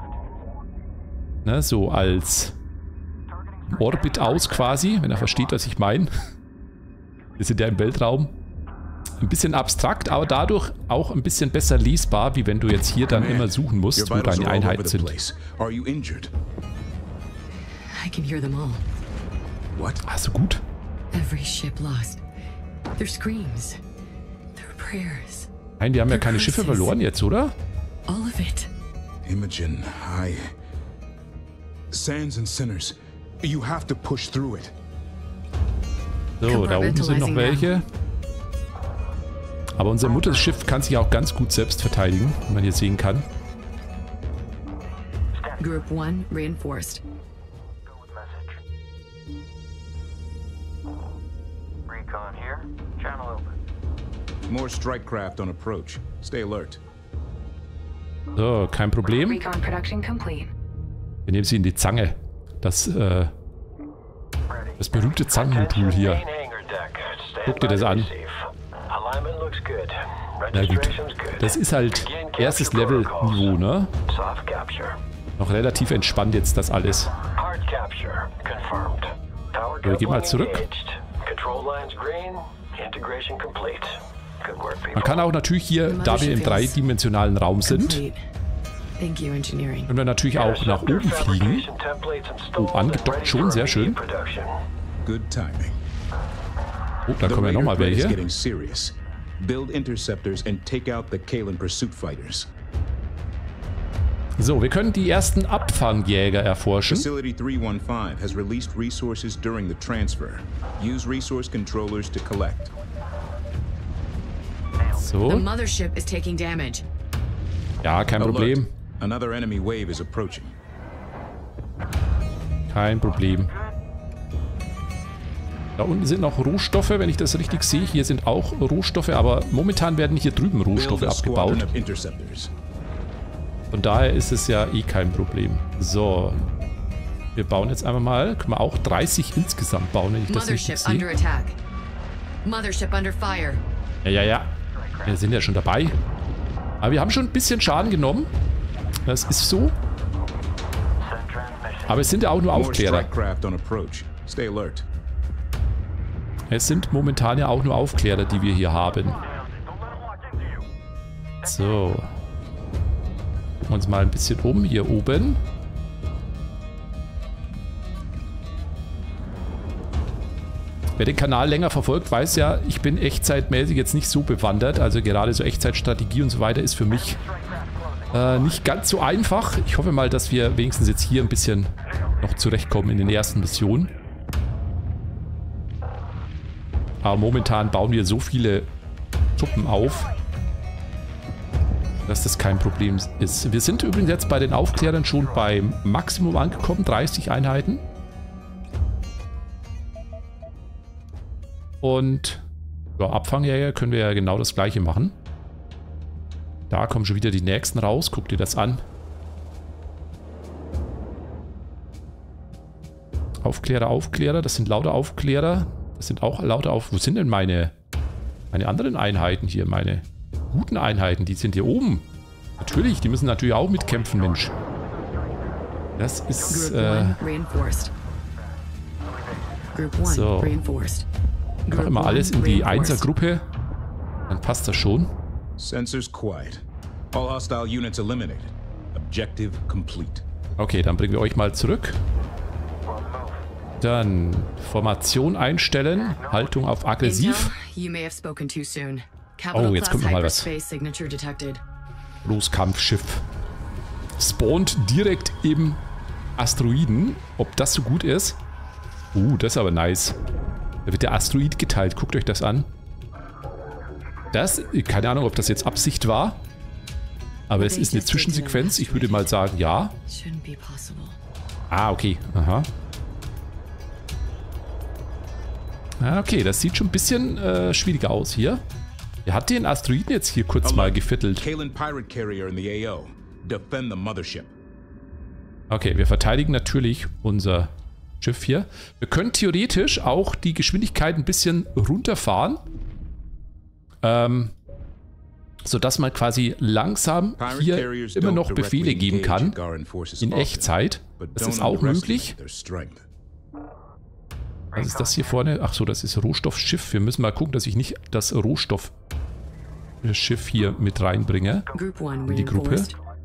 Ne, so als Orbit aus quasi, wenn er versteht, was ich meine. Wir sind ja im Weltraum. Ein bisschen abstrakt, aber dadurch auch ein bisschen besser lesbar, wie wenn du jetzt hier dann immer suchen Your musst, wo vitals deine are all over Einheiten the sind. place. Are you injured? I can hear them all. What? Ah, so gut. Every ship lost. Their screams. Their prayers. Nein, die haben ja keine Schiffe verloren jetzt, oder? All of it. Imogen, I... Sands and Sinners, you have to push through it. So, da oben sind noch welche. Aber unser Mutterschiff kann sich auch ganz gut selbst verteidigen, wie man hier sehen kann. Group one reinforced. Recon here. Channel open. More strike craft on approach. Stay alert. So, kein Problem. Recon production complete. Wir nehmen sie in die Zange. Das, äh, das berühmte Zangenmodul hier. Guck dir das an. Na gut, das ist halt erstes Level-Niveau, ne? Noch relativ entspannt jetzt das alles. Wir gehen mal zurück. Man kann auch natürlich hier, da wir im dreidimensionalen Raum sind, können wir natürlich auch nach oben fliegen. Oh, angedockt schon, sehr schön. Oh, da kommen ja nochmal welche. So, wir können die ersten Abfangjäger erforschen. Facility three one five has released resources during the transfer. Use resource controllers to collect. So. The mothership is taking damage. Ja, kein Problem. Another enemy wave is approaching. Kein Problem. Da unten sind noch Rohstoffe, wenn ich das richtig sehe. Hier sind auch Rohstoffe, aber momentan werden hier drüben Rohstoffe abgebaut. Von daher ist es ja eh kein Problem. So. Wir bauen jetzt einfach mal. Können wir auch dreißig insgesamt bauen, wenn ich das richtig sehe. Ja, ja, ja. Wir sind ja schon dabei. Aber wir haben schon ein bisschen Schaden genommen. Das ist so. Aber es sind ja auch nur Aufklärer. Es sind momentan ja auch nur Aufklärer, die wir hier haben. So. Gucken wir uns mal ein bisschen um hier oben. Wer den Kanal länger verfolgt, weiß ja, ich bin echtzeitmäßig jetzt nicht so bewandert. Also gerade so Echtzeitstrategie und so weiter ist für mich äh, nicht ganz so einfach. Ich hoffe mal, dass wir wenigstens jetzt hier ein bisschen noch zurechtkommen in den ersten Missionen. Aber momentan bauen wir so viele Truppen auf, dass das kein Problem ist. Wir sind übrigens jetzt bei den Aufklärern schon beim Maximum angekommen, dreißig Einheiten. Und ja, Abfangjäger können wir ja genau das gleiche machen. Da kommen schon wieder die nächsten raus. Guck dir das an. Aufklärer, Aufklärer. Das sind lauter Aufklärer. Das sind auch lauter Auf... Wo sind denn meine, meine anderen Einheiten hier? Meine guten Einheiten, die sind hier oben. Natürlich, die müssen natürlich auch mitkämpfen, Mensch. Das ist... Äh, so. Mach immer alles in die Einser-Gruppe. Dann passt das schon. Sensors quiet. All hostile units eliminated. Objective complete. Okay, dann bringen wir euch mal zurück. Dann Formation einstellen. Haltung auf aggressiv. Oh, jetzt kommt noch mal was. Großkampfschiff. Spawnt direkt im Asteroiden. Ob das so gut ist? Uh, das ist aber nice. Da wird der Asteroid geteilt. Guckt euch das an. Das, keine Ahnung, ob das jetzt Absicht war. Aber es ist eine Zwischensequenz. Ich würde mal sagen, ja. Ah, okay. Aha. Ah, okay, das sieht schon ein bisschen äh, schwieriger aus hier. Er hat den Asteroiden jetzt hier kurz mal geviertelt. Okay, wir verteidigen natürlich unser Schiff hier. Wir können theoretisch auch die Geschwindigkeit ein bisschen runterfahren. Ähm, sodass man quasi langsam hier immer noch Befehle geben kann. In Echtzeit. Das ist auch möglich. Was ist das hier vorne? Ach so, das ist Rohstoffschiff. Wir müssen mal gucken, dass ich nicht das Rohstoffschiff hier mit reinbringe. In die Gruppe.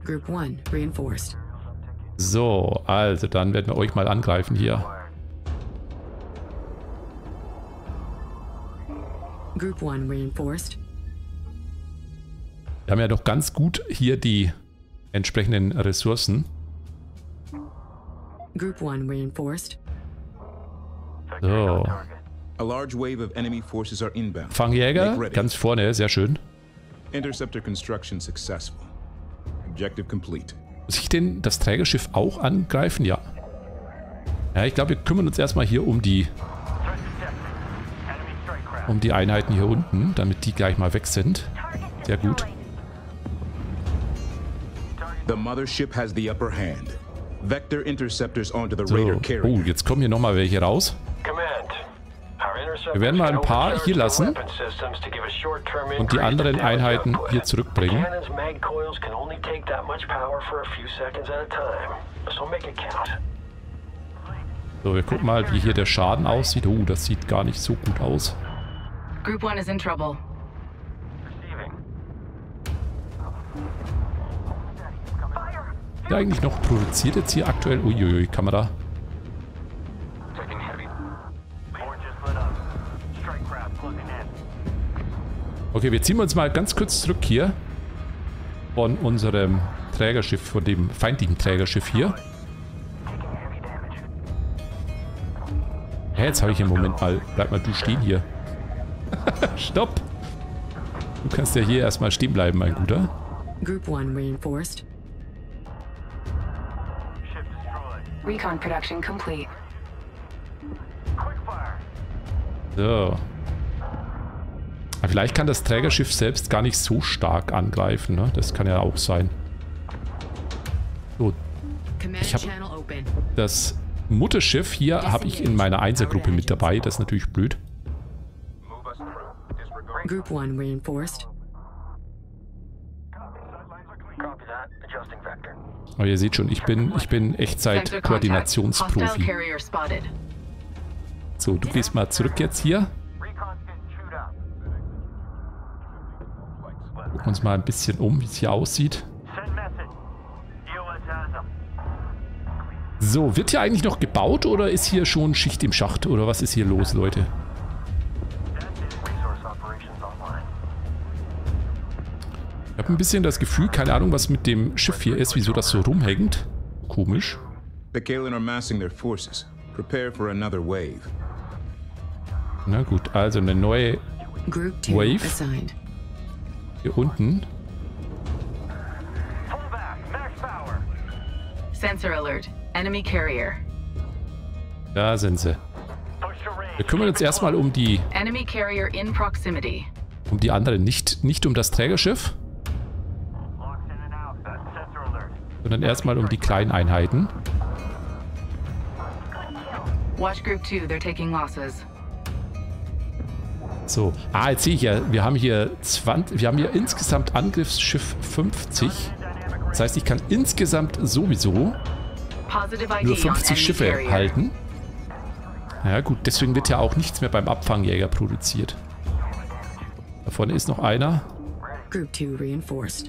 So, also dann werden wir euch mal angreifen hier. Wir haben ja doch ganz gut hier die entsprechenden Ressourcen. Group one reinforced. So. A large wave of enemy forces are inbound. Fangjäger, Make ready. ganz vorne, sehr schön. Interceptor construction successful. Objective complete. Muss ich denn das Trägerschiff auch angreifen? Ja. Ja, ich glaube, wir kümmern uns erstmal hier um die um die Einheiten hier unten, damit die gleich mal weg sind. Sehr gut. The mothership has the upper hand. Vector interceptors onto the So. Raider Oh, carrier. jetzt kommen hier nochmal welche raus. Wir werden mal ein paar hier lassen und die anderen Einheiten hier zurückbringen. So, wir gucken mal, wie hier der Schaden aussieht. Oh, das sieht gar nicht so gut aus. Group one is in trouble. Ja, eigentlich noch produziert jetzt hier aktuell. Uiuiui, Kamera. Okay, wir ziehen uns mal ganz kurz zurück hier von unserem Trägerschiff, von dem feindlichen Trägerschiff hier. Ja, jetzt habe ich im Moment mal, bleib mal du stehen hier. Stopp! Du kannst ja hier erstmal stehen bleiben, mein Guter. Group one reinforced. Recon production complete. So. Aber vielleicht kann das Trägerschiff selbst gar nicht so stark angreifen, ne? Das kann ja auch sein. So. Ich habe das Mutterschiff hier habe ich in meiner Einsergruppe mit dabei. Das ist natürlich blöd. Group one reinforced. Aber ihr seht schon, ich bin, ich bin Echtzeit Koordinationsprofi. So, du gehst mal zurück jetzt hier. Gucken uns mal ein bisschen um, wie es hier aussieht. So, wird hier eigentlich noch gebaut oder ist hier schon Schicht im Schacht? Oder was ist hier los, Leute? Ich habe ein bisschen das Gefühl, keine Ahnung, was mit dem Schiff hier ist, wieso das so rumhängt. Komisch. The Kalen are massing their forces. Prepare for another wave. Na gut, also eine neue Group two Wave. assigned. Hier unten. Sensor alert. Enemy carrier. Da sind sie. Wir kümmern uns erstmal um die, Enemy carrier in proximity. um die anderen, nicht, nicht um das Trägerschiff, sondern erstmal um die kleinen Einheiten. Watch Group two, they're taking losses. So, ah, jetzt sehe ich ja, wir haben hier zwanzig, wir haben hier insgesamt Angriffsschiff fünfzig. Das heißt, ich kann insgesamt sowieso nur fünfzig Schiffe halten. Ja gut, deswegen wird ja auch nichts mehr beim Abfangjäger produziert. Da vorne ist noch einer. Group two reinforced.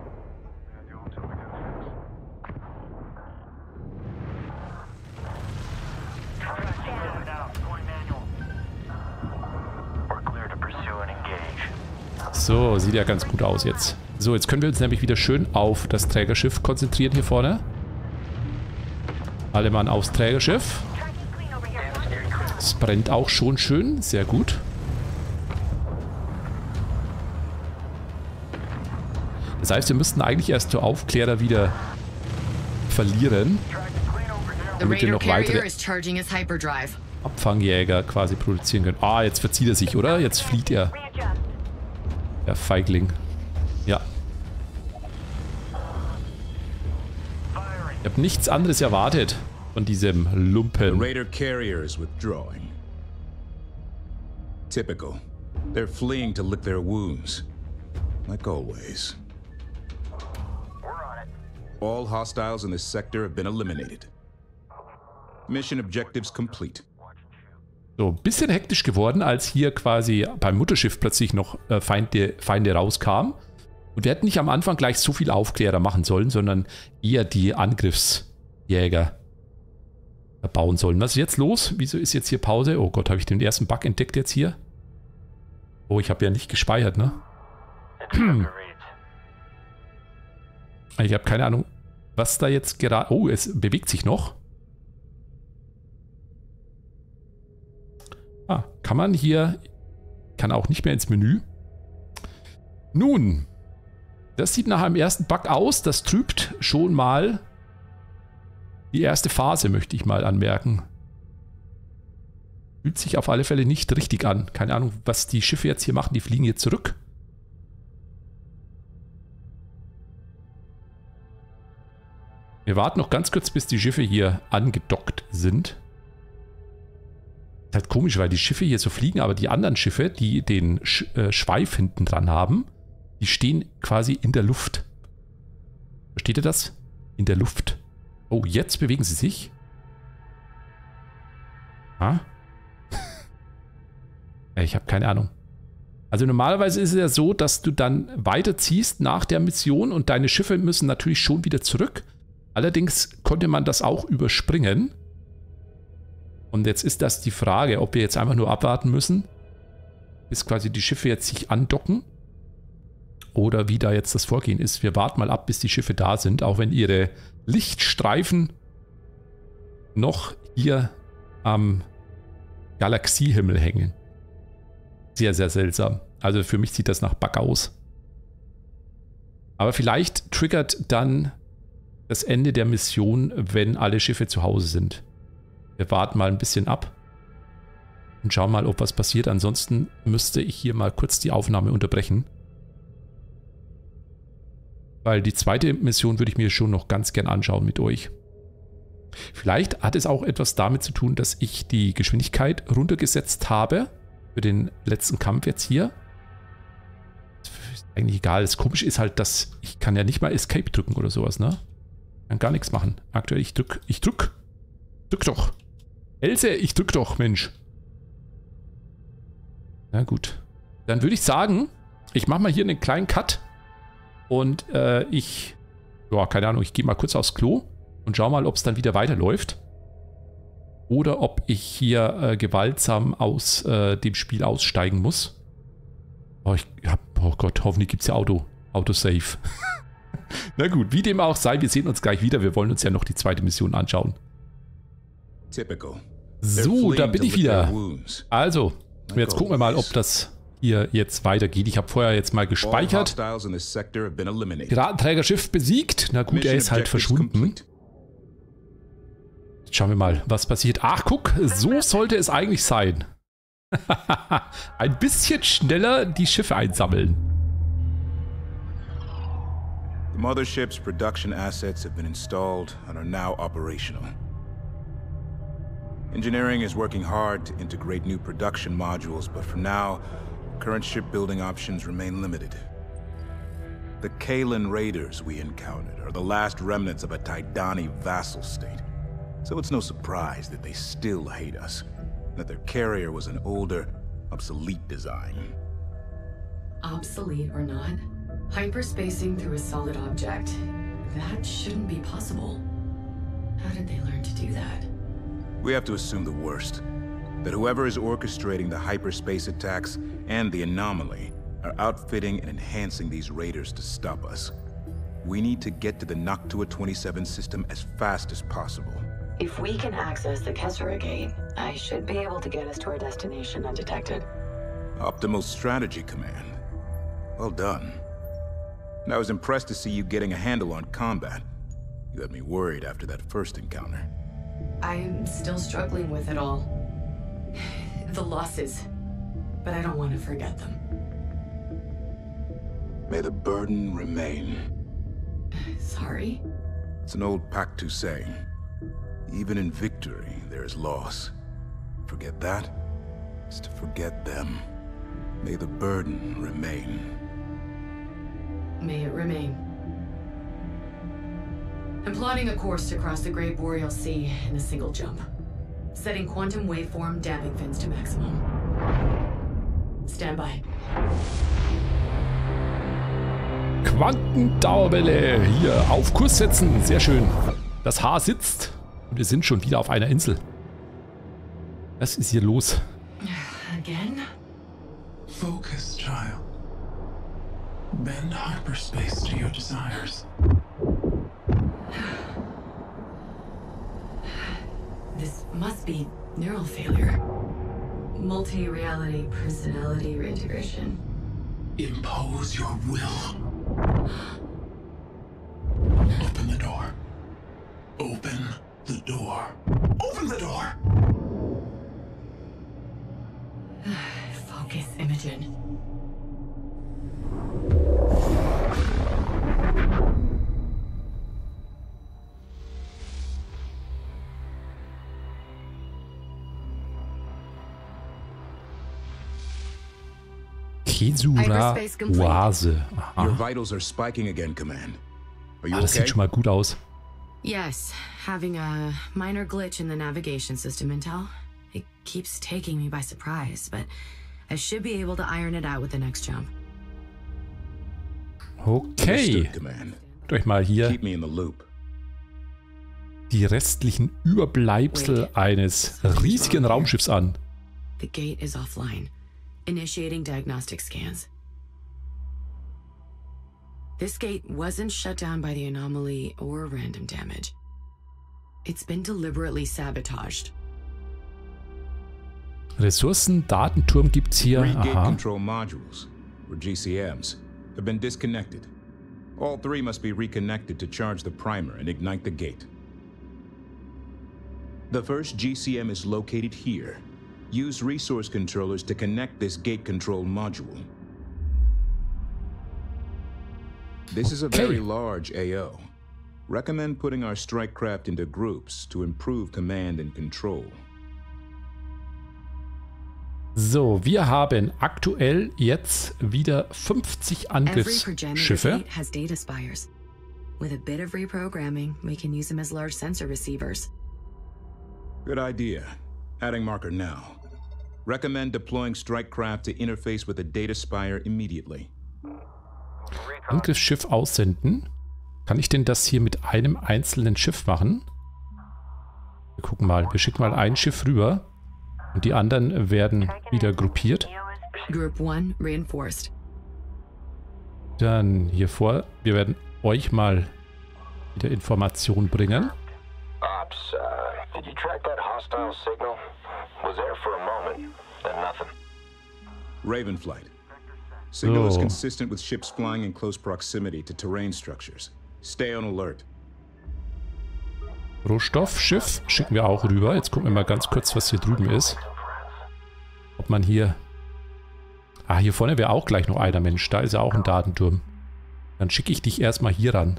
So, sieht ja ganz gut aus jetzt. So, jetzt können wir uns nämlich wieder schön auf das Trägerschiff konzentrieren hier vorne. Alle Mann aufs Trägerschiff. Es brennt auch schon schön, sehr gut. Das heißt, wir müssten eigentlich erst zur Aufklärer wieder verlieren, damit wir noch weitere Abfangjäger quasi produzieren können. Ah, jetzt verzieht er sich, oder? Jetzt flieht er. Der Feigling. Ja. Ich habe nichts anderes erwartet von diesem Lumpen. The Raider carrier is withdrawing. Typical. They're fleeing to lick their wounds. Like always. All hostiles in this sector have been eliminated. Mission objectives complete. So, ein bisschen hektisch geworden, als hier quasi beim Mutterschiff plötzlich noch äh, Feinde, Feinde rauskamen. Und wir hätten nicht am Anfang gleich so viel Aufklärer machen sollen, sondern eher die Angriffsjäger bauen sollen. Was ist jetzt los? Wieso ist jetzt hier Pause? Oh Gott, habe ich den ersten Bug entdeckt jetzt hier? Oh, ich habe ja nicht gespeichert, ne? Ich habe keine Ahnung, was da jetzt gerade... Oh, es bewegt sich noch. Ah, kann man hier... Kann auch nicht mehr ins Menü. Nun, das sieht nach einem ersten Bug aus. Das trübt schon mal die erste Phase, möchte ich mal anmerken. Fühlt sich auf alle Fälle nicht richtig an. Keine Ahnung, was die Schiffe jetzt hier machen. Die fliegen jetzt zurück. Wir warten noch ganz kurz, bis die Schiffe hier angedockt sind. Ist halt komisch, weil die Schiffe hier so fliegen, aber die anderen Schiffe, die den Sch äh, Schweif hinten dran haben, die stehen quasi in der Luft. Versteht ihr das? In der Luft. Oh, jetzt bewegen sie sich. Ah? Ich habe keine Ahnung. Also normalerweise ist es ja so, dass du dann weiterziehst nach der Mission und deine Schiffe müssen natürlich schon wieder zurück. Allerdings konnte man das auch überspringen. Und jetzt ist das die Frage, ob wir jetzt einfach nur abwarten müssen, bis quasi die Schiffe jetzt sich andocken. Oder wie da jetzt das Vorgehen ist. Wir warten mal ab, bis die Schiffe da sind, auch wenn ihre Lichtstreifen noch hier am Galaxiehimmel hängen. Sehr, sehr seltsam. Also für mich sieht das nach Bug aus. Aber vielleicht triggert dann das Ende der Mission, wenn alle Schiffe zu Hause sind. Wir warten mal ein bisschen ab und schauen mal, ob was passiert. Ansonsten müsste ich hier mal kurz die Aufnahme unterbrechen. Weil die zweite Mission würde ich mir schon noch ganz gern anschauen mit euch. Vielleicht hat es auch etwas damit zu tun, dass ich die Geschwindigkeit runtergesetzt habe. Für den letzten Kampf jetzt hier. Ist eigentlich egal. Das Komische ist halt, dass ich kann ja nicht mal Escape drücken oder sowas, ne? Kann gar nichts machen. Aktuell, ich drück, ich drück. Drück doch. Else, ich drück doch, Mensch. Na gut. Dann würde ich sagen, ich mache mal hier einen kleinen Cut. Und äh, ich, ja, keine Ahnung, ich gehe mal kurz aufs Klo und schau mal, ob es dann wieder weiterläuft. Oder ob ich hier äh, gewaltsam aus äh, dem Spiel aussteigen muss. Oh, ich hab, oh Gott, hoffentlich gibt es ja Auto, Autosave. Na gut, wie dem auch sei, wir sehen uns gleich wieder. Wir wollen uns ja noch die zweite Mission anschauen. So, da bin ich wieder. Also, jetzt gucken wir mal, ob das hier jetzt weitergeht. Ich habe vorher jetzt mal gespeichert. Piratenträgerschiff besiegt. Na gut, er ist halt verschwunden. Jetzt schauen wir mal, was passiert. Ach, guck, so sollte es eigentlich sein. Ein bisschen schneller die Schiffe einsammeln. The mothership's production assets have been installed and are now operational. Engineering is working hard to integrate new production modules, but for now, current shipbuilding options remain limited. The Kalen raiders we encountered are the last remnants of a Taidani vassal state, so it's no surprise that they still hate us, that their carrier was an older, obsolete design. Obsolete or not, hyperspacing through a solid object, that shouldn't be possible. How did they learn to do that? We have to assume the worst. That whoever is orchestrating the hyperspace attacks and the anomaly are outfitting and enhancing these raiders to stop us. We need to get to the Noctua twenty-seven system as fast as possible. If we can access the Kessera Gate, I should be able to get us to our destination undetected. Optimal strategy, Command. Well done. And I was impressed to see you getting a handle on combat. You had me worried after that first encounter. I'm still struggling with it all. The losses. But I don't want to forget them. May the burden remain. Sorry? It's an old Pactu saying. Even in victory, there is loss. Forget that, is to forget them. May the burden remain. May it remain. I'm plotting a course to cross the Great Boreal Sea in a single jump. Setting quantum waveform damping fins to maximum. Stand by. Quantendauerwelle. Hier, auf Kurs setzen. Sehr schön. Das Haar sitzt. Und wir sind schon wieder auf einer Insel. Was ist hier los? Again? Focus, child. Bend hyperspace to your desires. This must be neural failure. Multi-reality personality reintegration. Impose your will. Open the door. Open the door. Open the door! Focus, Imogen. Kesura Oase. Your Aha. vitals are spiking again, Command. Are you Ah, das okay? sieht schon mal gut aus. Yes, having a minor glitch in the navigation system, Intel. It keeps taking me by surprise, but I should be able to iron it out with the next jump. Okay. Understood, Command. Guckt euch mal hier Keep me in the loop. die restlichen Überbleibsel eines riesigen Raumschiffs an. The gate is offline. Initiating diagnostic scans. This gate wasn't shut down by the anomaly or random damage. It's been deliberately sabotaged. Ressourcen-Datenturm gibt's hier. Three gate Aha. control modules, or G C Ms, have been disconnected. All three must be reconnected to charge the primer and ignite the gate. The first G C M is located here. Use resource controllers to connect this gate control module. This is a Okay. very large A O. Recommend putting our strike craft into groups to improve command and control. So, wir haben aktuell jetzt wieder fünfzig Every progenitor Angriffsschiffe. gate has data spires. With a bit of reprogramming, we can use them as large sensor receivers. Good idea. Adding marker now. Recommend deploying strike craft to interface with the data spire immediately. Angriffsschiff aussenden. Kann ich denn das hier mit einem einzelnen Schiff machen? Wir gucken mal. Wir schicken mal ein Schiff rüber. Und die anderen werden wieder gruppiert. Group one reinforced. Dann hier vor. Wir werden euch mal wieder Informationen bringen. Ops, uh, did you track that hostile signal? Was there for a moment, then nothing. Raven flight. Signal is So. consistent with ships flying in close proximity to terrain structures. Stay on alert. Rohstoffschiff schicken wir auch rüber. Jetzt gucken wir mal ganz kurz, was hier drüben ist. Ob man hier... Ah, hier vorne wäre auch gleich noch einer Mensch. Da ist ja auch ein Datenturm. Dann schicke ich dich erstmal hier ran.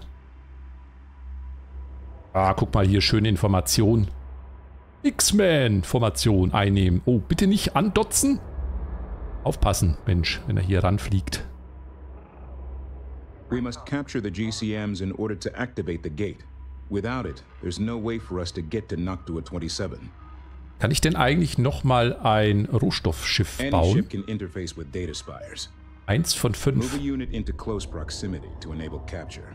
Ah, guck mal hier, schöne Information. X-Men-Formation einnehmen. Oh, bitte nicht andotzen. Aufpassen, Mensch, wenn er hier ranfliegt. We must capture the G C Ms in order to activate the gate. Without it, there's no way for us to get to Noctua twenty-seven. Kann ich denn eigentlich nochmal ein Rohstoffschiff Any bauen? ship can interface with data spires. Eins von Move fünf. a unit into close proximity to enable capture.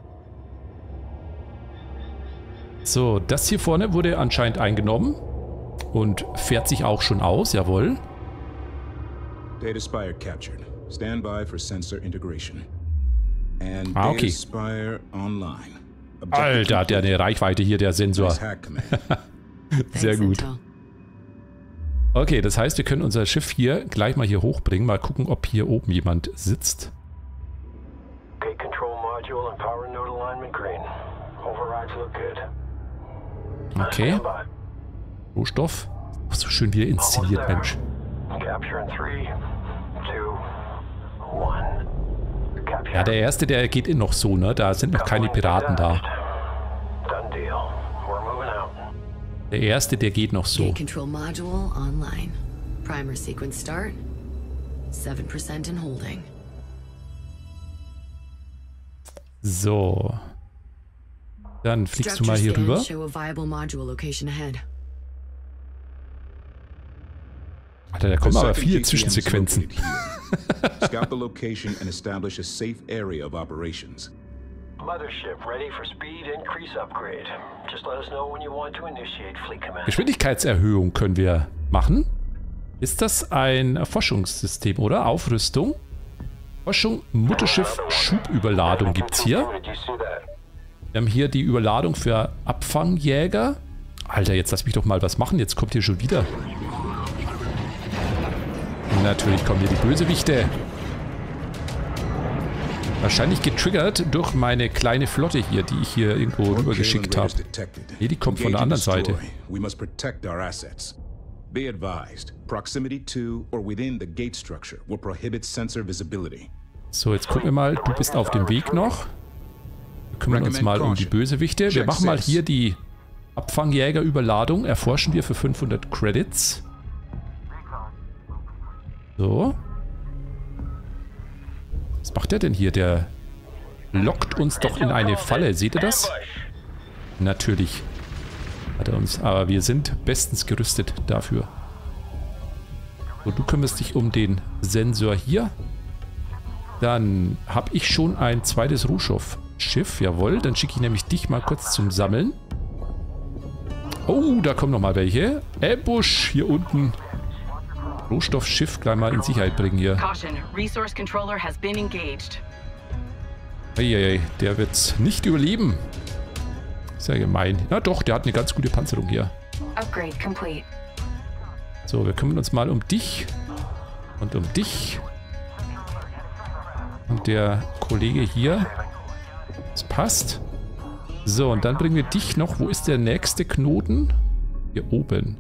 So, das hier vorne wurde anscheinend eingenommen. Und fährt sich auch schon aus, jawohl. Data spire captured. Stand by for sensor integration. And Ah, okay. Data spire online. Objective Alter, hat der eine Reichweite hier, der Sensor. Nice hack, Command. Sehr Thanks, gut. Intel. Okay, das heißt, wir können unser Schiff hier gleich mal hier hochbringen. Mal gucken, ob hier oben jemand sitzt. Gate control module and power node alignment green. Overrides look good. Okay. Stand by. Rohstoff. Oh, so schön wieder inszeniert, Mensch. Capture in three, two, one. Capture. Ja, der erste, der geht in noch so, ne? Da sind noch keine Piraten da. Done deal. We're moving out. Der erste, der geht noch so. Gate control module online. Primer sequence start. seven percent in holding. So. Dann fliegst du mal hier Structure rüber. scans show a viable module location ahead. Alter, da The kommen aber second viele G C M is Zwischensequenzen. located here. Scout the location and establish a safe area of operations. Mothership ready for speed increase upgrade. Just let us know when you want to initiate fleet command. Geschwindigkeitserhöhung können wir machen. Ist das ein Forschungssystem, oder? Aufrüstung? Forschung, Mutterschiff, Schubüberladung gibt es hier. Wir haben hier die Überladung für Abfangjäger. Alter, jetzt lass mich doch mal was machen. Jetzt kommt hier schon wieder. Natürlich kommen hier die Bösewichte. Wahrscheinlich getriggert durch meine kleine Flotte hier, die ich hier irgendwo rübergeschickt habe. Nee, die kommt von der anderen Seite. Be advised, proximity to or within the gate structure will prohibit sensor visibility. So, jetzt gucken wir mal. Du bist auf dem Weg noch. Wir kümmern uns mal um die Bösewichte. Wir machen mal hier die Abfangjägerüberladung. Erforschen wir für fünfhundert Credits. So. Was macht der denn hier? Der lockt uns doch in eine Falle. Seht ihr das? Natürlich. Hat er uns, aber wir sind bestens gerüstet dafür. So, du kümmerst dich um den Sensor hier. Dann habe ich schon ein zweites Rohstoffschiff. Jawohl, dann schicke ich nämlich dich mal kurz zum Sammeln. Oh, da kommen noch mal welche. Ambush hier unten. Rohstoffschiff gleich mal in Sicherheit bringen hier. Eieiei, der wird nicht überleben. Sehr gemein. Na doch, der hat eine ganz gute Panzerung hier. Upgrade complete. So, wir kümmern uns mal um dich. Und um dich. Und der Kollege hier. Das passt. So, und dann bringen wir dich noch. Wo ist der nächste Knoten? Hier oben.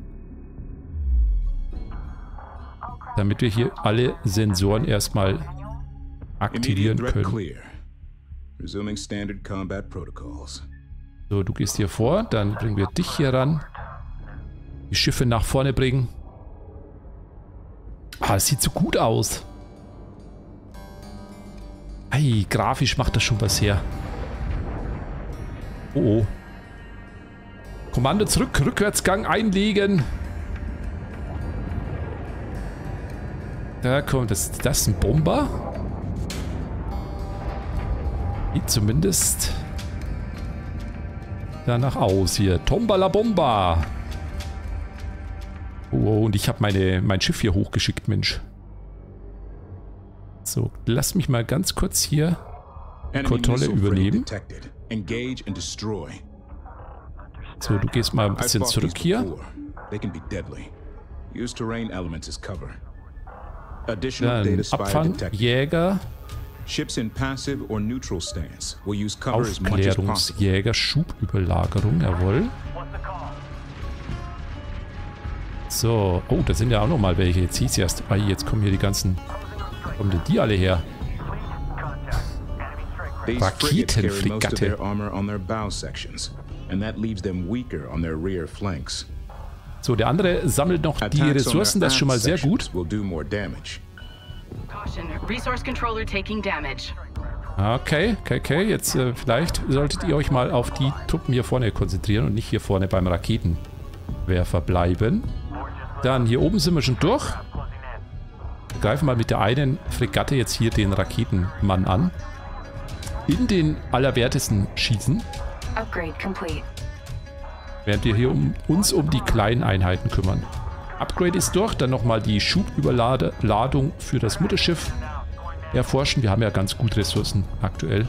Damit wir hier alle Sensoren erstmal aktivieren können. Resuming standard combat protocols. So, du gehst hier vor, dann bringen wir dich hier ran. Die Schiffe nach vorne bringen. Ah, das sieht so gut aus. Ei, grafisch macht das schon was her. Oh, oh. Kommando zurück, Rückwärtsgang einlegen. Da kommt, das, das ist ein Bomber. Sieht zumindest danach aus hier. Tombala Bomba. Oh, und ich habe meine mein Schiff hier hochgeschickt, Mensch. So, lass mich mal ganz kurz hier Kontrolle übernehmen. So, du gehst mal ein bisschen zurück hier. Dann Abfangjäger. Aufklärungsjäger, Schubüberlagerung, jawohl. So, oh, da sind ja auch noch mal welche. Jetzt hieß es erst, ah, jetzt kommen hier die ganzen, kommen denn die alle her? Raketenfregatte. So, der andere sammelt noch die Ressourcen, das ist schon mal sehr gut. Okay, okay, okay. Jetzt äh, vielleicht solltet ihr euch mal auf die Truppen hier vorne konzentrieren und nicht hier vorne beim Raketenwerfer bleiben. Dann hier oben sind wir schon durch. Wir greifen mal mit der einen Fregatte jetzt hier den Raketenmann an. In den Allerwertesten schießen. Upgrade complete. Während wir hier um, uns um die kleinen Einheiten kümmern. Upgrade ist durch, dann nochmal die Schubüberladung für das Mutterschiff erforschen. Wir haben ja ganz gut Ressourcen aktuell.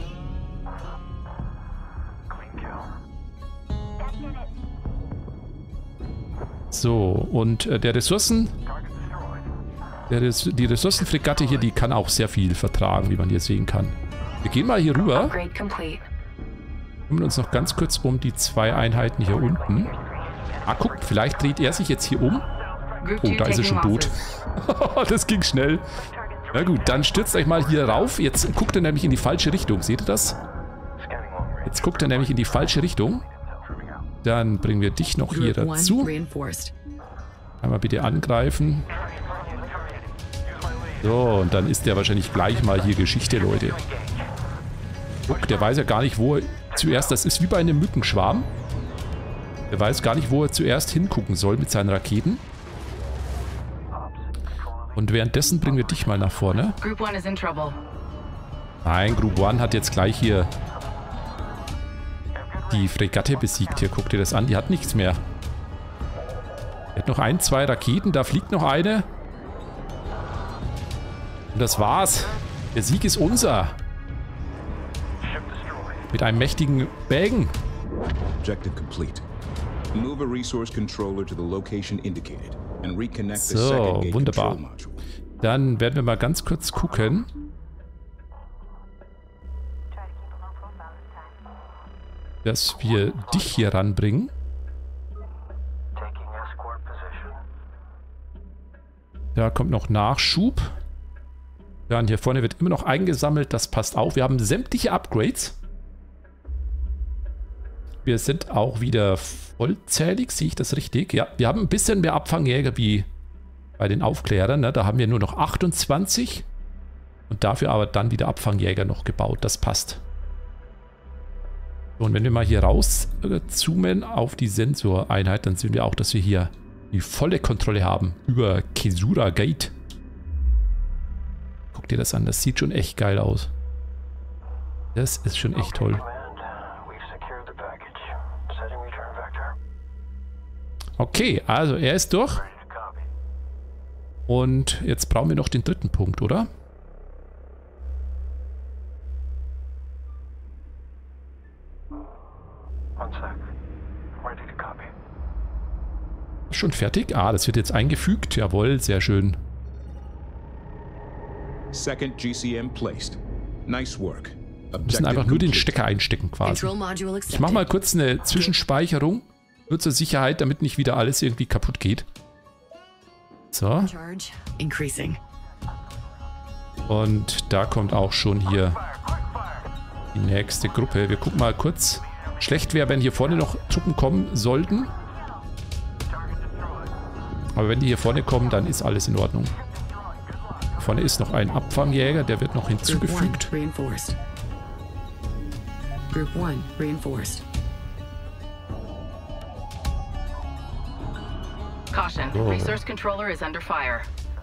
So, und äh, der Ressourcen... Der Res die Ressourcenfregatte hier, die kann auch sehr viel vertragen, wie man hier sehen kann. Wir gehen mal hier rüber. Kümmern uns noch ganz kurz um die zwei Einheiten hier unten. Ah, guck, vielleicht dreht er sich jetzt hier um. Oh, da ist er schon tot. Das ging schnell. Na gut, dann stürzt euch mal hier rauf. Jetzt guckt er nämlich in die falsche Richtung. Seht ihr das? Jetzt guckt er nämlich in die falsche Richtung. Dann bringen wir dich noch hier dazu. Einmal bitte angreifen. So, und dann ist der wahrscheinlich gleich mal hier Geschichte, Leute. Guck, der weiß ja gar nicht, wo er zuerst... Das ist wie bei einem Mückenschwarm. Der weiß gar nicht, wo er zuerst hingucken soll mit seinen Raketen. Und währenddessen bringen wir dich mal nach vorne. Nein, Group One hat jetzt gleich hier die Fregatte besiegt. Hier, guck dir das an. Die hat nichts mehr. Er hat noch ein, zwei Raketen. Da fliegt noch eine. Und das war's. Der Sieg ist unser. Mit einem mächtigen Bang. Objective complete. Move a resource controller to the location indicated and reconnect the second So, gate wunderbar. control module. Dann werden wir mal ganz kurz gucken. Dass wir dich hier ranbringen. Da kommt noch Nachschub. Ja, und hier vorne wird immer noch eingesammelt. Das passt auch. Wir haben sämtliche Upgrades. Wir sind auch wieder vollzählig. Sehe ich das richtig? Ja, wir haben ein bisschen mehr Abfangjäger wie bei den Aufklärern. Ne? Da haben wir nur noch achtundzwanzig. Und dafür aber dann wieder Abfangjäger noch gebaut. Das passt. Und wenn wir mal hier rauszoomen auf die Sensoreinheit, dann sehen wir auch, dass wir hier die volle Kontrolle haben über Kesura Gate. Guck dir das an, das sieht schon echt geil aus. Das ist schon echt toll. Okay, also er ist durch. Und jetzt brauchen wir noch den dritten Punkt, oder? Schon fertig? Ah, das wird jetzt eingefügt. Jawohl, sehr schön. Second G C M placed. Nice work. Wir müssen einfach nur den Stecker einstecken quasi. Ich mache mal kurz eine Zwischenspeicherung. Nur zur Sicherheit, damit nicht wieder alles irgendwie kaputt geht. So. Und da kommt auch schon hier die nächste Gruppe. Wir gucken mal kurz. Schlecht wäre, wenn hier vorne noch Truppen kommen sollten. Aber wenn die hier vorne kommen, dann ist alles in Ordnung. Vorne ist noch ein Abfangjäger, der wird noch hinzugefügt. Group one reinforced. Caution, So. resource controller is under fire.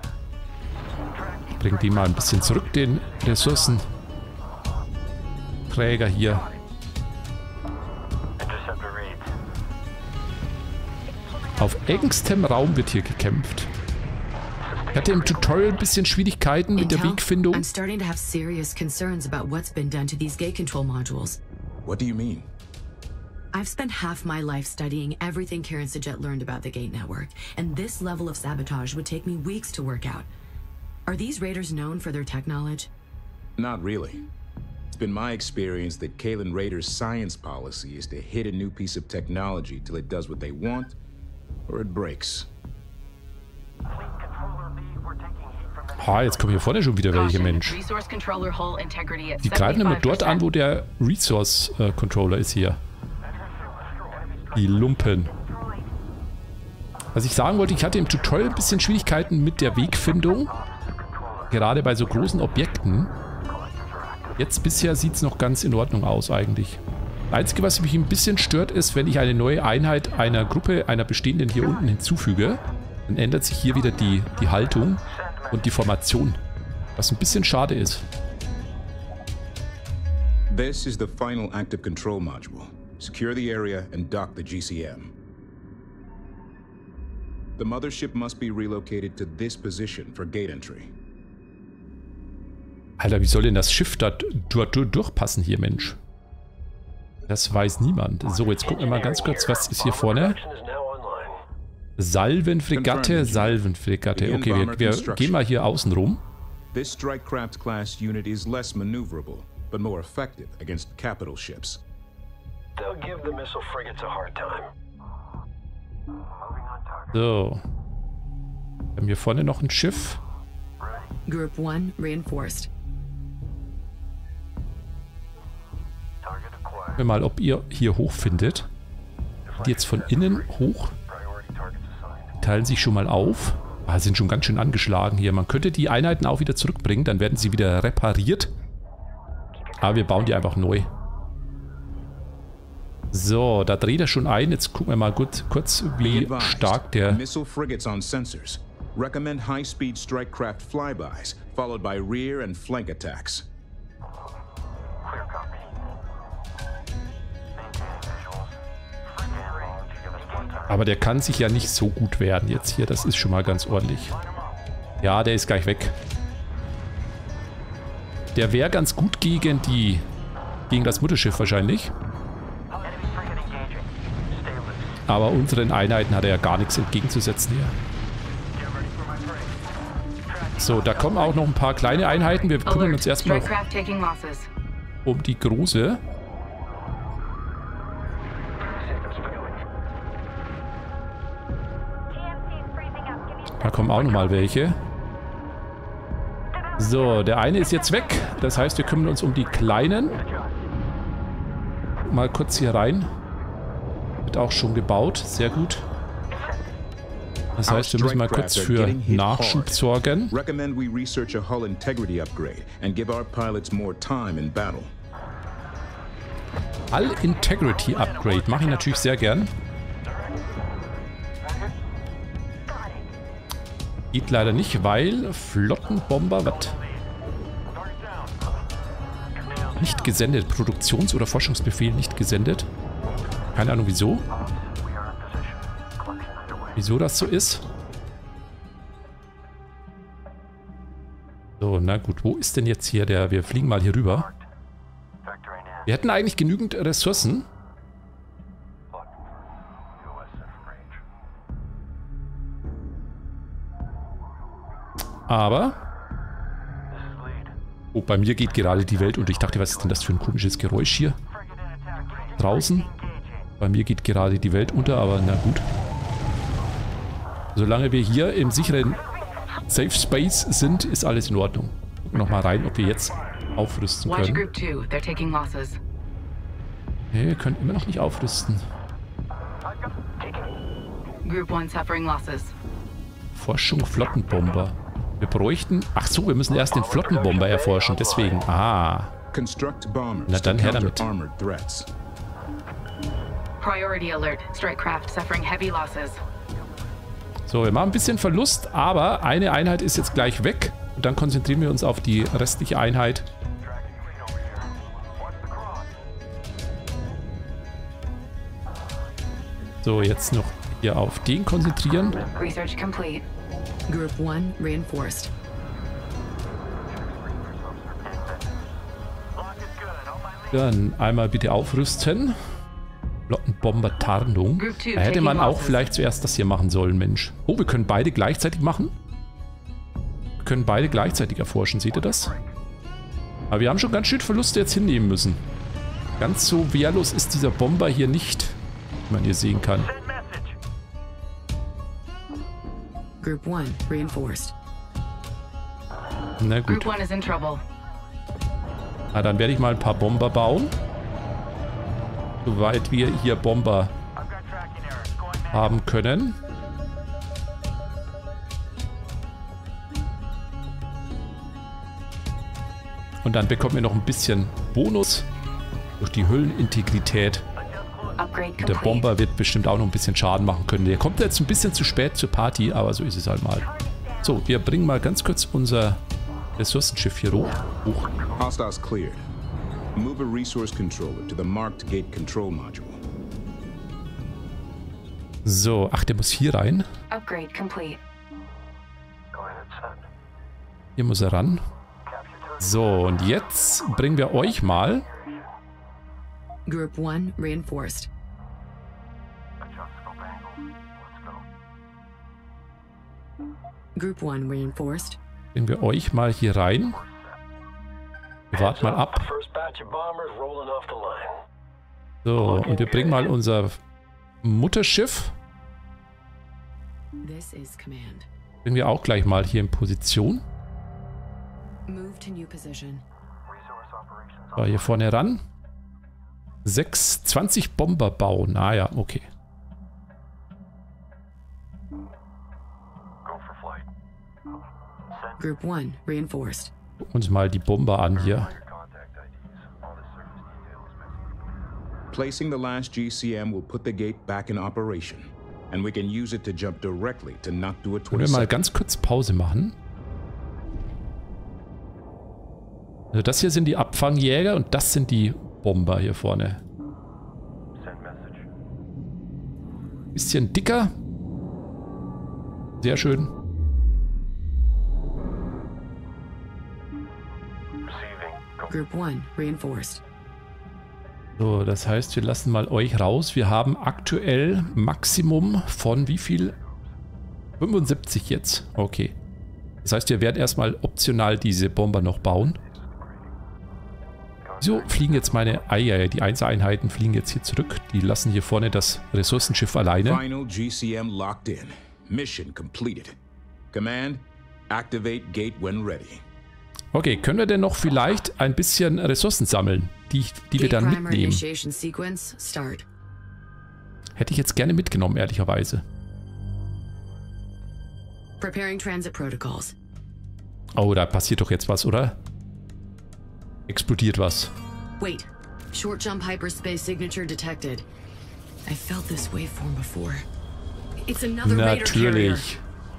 Bring die mal ein bisschen zurück, den Ressourcenträger hier. Auf engstem Raum wird hier gekämpft. Ich hatte im Tutorial ein bisschen Schwierigkeiten mit der Intel, Wegfindung. I'm starting to have serious concerns about what's been done to these gate control modules. What do you mean? I've spent half my life studying everything Karen Sajet learned about the gate network, and this level of sabotage would take me weeks to work out. Are these raiders known for their tech knowledge? Not really. It's been my experience that Kalen Raiders' science policy is to hit a new piece of technology till it does what they want, or it breaks. Ah, jetzt kommen hier vorne schon wieder welche, Mensch. Die greifen immer dort an, wo der Resource äh, Controller ist hier. Die Lumpen. Was ich sagen wollte, ich hatte im Tutorial ein bisschen Schwierigkeiten mit der Wegfindung. Gerade bei so großen Objekten. Jetzt bisher sieht es noch ganz in Ordnung aus eigentlich. Das Einzige, was mich ein bisschen stört, ist, wenn ich eine neue Einheit einer Gruppe, einer bestehenden hier unten hinzufüge, dann ändert sich hier wieder die, die Haltung und die Formation. Was ein bisschen schade ist. This is the final active control module. Secure the area and dock the G C M. The mothership must be relocated to this position for gate entry. Alter, wie soll denn das Schiff da dort durchpassen hier, Mensch? Das weiß niemand. So, jetzt gucken wir mal ganz kurz, was ist hier vorne? Salvenfregatte, Salvenfregatte. Okay, wir, wir gehen mal hier außen rum. This Strikecraft class unit is less maneuverable, but more effective against capital ships. They'll give the missile frigates a hard time. So. Wir haben hier vorne noch ein Schiff. Group one reinforced. Gucken wir mal, ob ihr hier hoch findet. Die jetzt von innen hoch. Teilen sich schon mal auf. Ah, sind schon ganz schön angeschlagen hier. Man könnte die Einheiten auch wieder zurückbringen, dann werden sie wieder repariert. Aber wir bauen die einfach neu. So, da dreht er schon ein. Jetzt gucken wir mal gut, kurz, wie stark der... Missile frigates on sensors. Recommend high-speed strikecraft flybys, followed by rear and flank attacks. Aber der kann sich ja nicht so gut werden jetzt hier. Das ist schon mal ganz ordentlich. Ja, der ist gleich weg. Der wäre ganz gut gegen die... gegen das Mutterschiff wahrscheinlich. Aber unseren Einheiten hat er ja gar nichts entgegenzusetzen hier. So, da kommen auch noch ein paar kleine Einheiten. Wir kümmern uns erstmal um die große. Da kommen auch nochmal welche. So, der eine ist jetzt weg. Das heißt, wir kümmern uns um die kleinen. Mal kurz hier rein. Wird auch schon gebaut. Sehr gut. Das heißt, wir müssen mal kurz für Nachschub sorgen. Hull Integrity Upgrade mache ich natürlich sehr gern. Geht leider nicht, weil Flottenbomber, was? Nicht gesendet. Produktions- oder Forschungsbefehl nicht gesendet. Keine Ahnung wieso. Wieso das so ist. So, na gut. Wo ist denn jetzt hier der... Wir fliegen mal hier rüber. Wir hätten eigentlich genügend Ressourcen. Aber... Oh, bei mir geht gerade die Welt und ich dachte, was ist denn das für ein komisches Geräusch hier? Draußen. Bei mir geht gerade die Welt unter, aber na gut. Solange wir hier im sicheren Safe Space sind, ist alles in Ordnung. Gucken wir nochmal rein, ob wir jetzt aufrüsten können. Nee, wir können immer noch nicht aufrüsten. Forschung Flottenbomber. Wir bräuchten... Ach so, wir müssen erst den Flottenbomber erforschen, deswegen. Ah. Na dann her damit. So, wir machen ein bisschen Verlust, aber eine Einheit ist jetzt gleich weg. Und dann konzentrieren wir uns auf die restliche Einheit. So, jetzt noch hier auf den konzentrieren. Research complete. Group one reinforced. Dann einmal bitte aufrüsten. Flottenbomber Tarnung. Da hätte man auch vielleicht zuerst das hier machen sollen, Mensch. Oh, wir können beide gleichzeitig machen. Wir können beide gleichzeitig erforschen, seht ihr das? Aber wir haben schon ganz schön Verluste jetzt hinnehmen müssen. Ganz so wehrlos ist dieser Bomber hier nicht, wie man hier sehen kann. Group one reinforced. Na gut. Group one is in trouble. Na, dann werde ich mal ein paar Bomber bauen. Soweit wir hier Bomber haben können. Und dann bekommen wir noch ein bisschen Bonus durch die Hüllenintegrität. Und der Bomber wird bestimmt auch noch ein bisschen Schaden machen können. Der kommt jetzt ein bisschen zu spät zur Party, aber so ist es halt mal. So, wir bringen mal ganz kurz unser Ressourcenschiff hier hoch. hoch. Hostiles cleared. Move a resource controller to the marked gate control module. So, ach, der muss hier rein. Upgrade complete. Hier muss er ran. So, und jetzt bringen wir euch mal. Group one reinforced. Group one reinforced. Bringen wir euch mal hier rein. Wir warten mal ab. So, und wir bringen mal unser Mutterschiff. This is command. Bringen wir auch gleich mal hier in Position. Move to new position. So, hier vorne ran. sechs, zwanzig Bomber bauen. Ah ja, okay. Group one reinforced. Gucken uns mal die Bomber an hier. Placing the last G C M will put the gate back in operation, and we can use it to jump directly to Noctua Können wir mal ganz kurz Pause machen? Also das hier sind die Abfangjäger und das sind die Bomber hier vorne. Bisschen dicker. Sehr schön. Group one, reinforced. So, das heißt, wir lassen mal euch raus. Wir haben aktuell Maximum von wie viel? fünfundsiebzig jetzt. Okay. Das heißt, wir werden erstmal optional diese Bomber noch bauen. Wieso fliegen jetzt meine Eier? Die Einzeleinheiten fliegen jetzt hier zurück. Die lassen hier vorne das Ressourcenschiff alleine. Final G C M locked in. Mission completed. Command, activate gate when ready. Okay, können wir denn noch vielleicht ein bisschen Ressourcen sammeln, die, die wir dann mitnehmen? Hätte ich jetzt gerne mitgenommen, ehrlicherweise. Oh, da passiert doch jetzt was, oder? Explodiert was. Wait, short jump hyperspace signature detected. I felt this waveform before. It's another Raider carrier. Natürlich.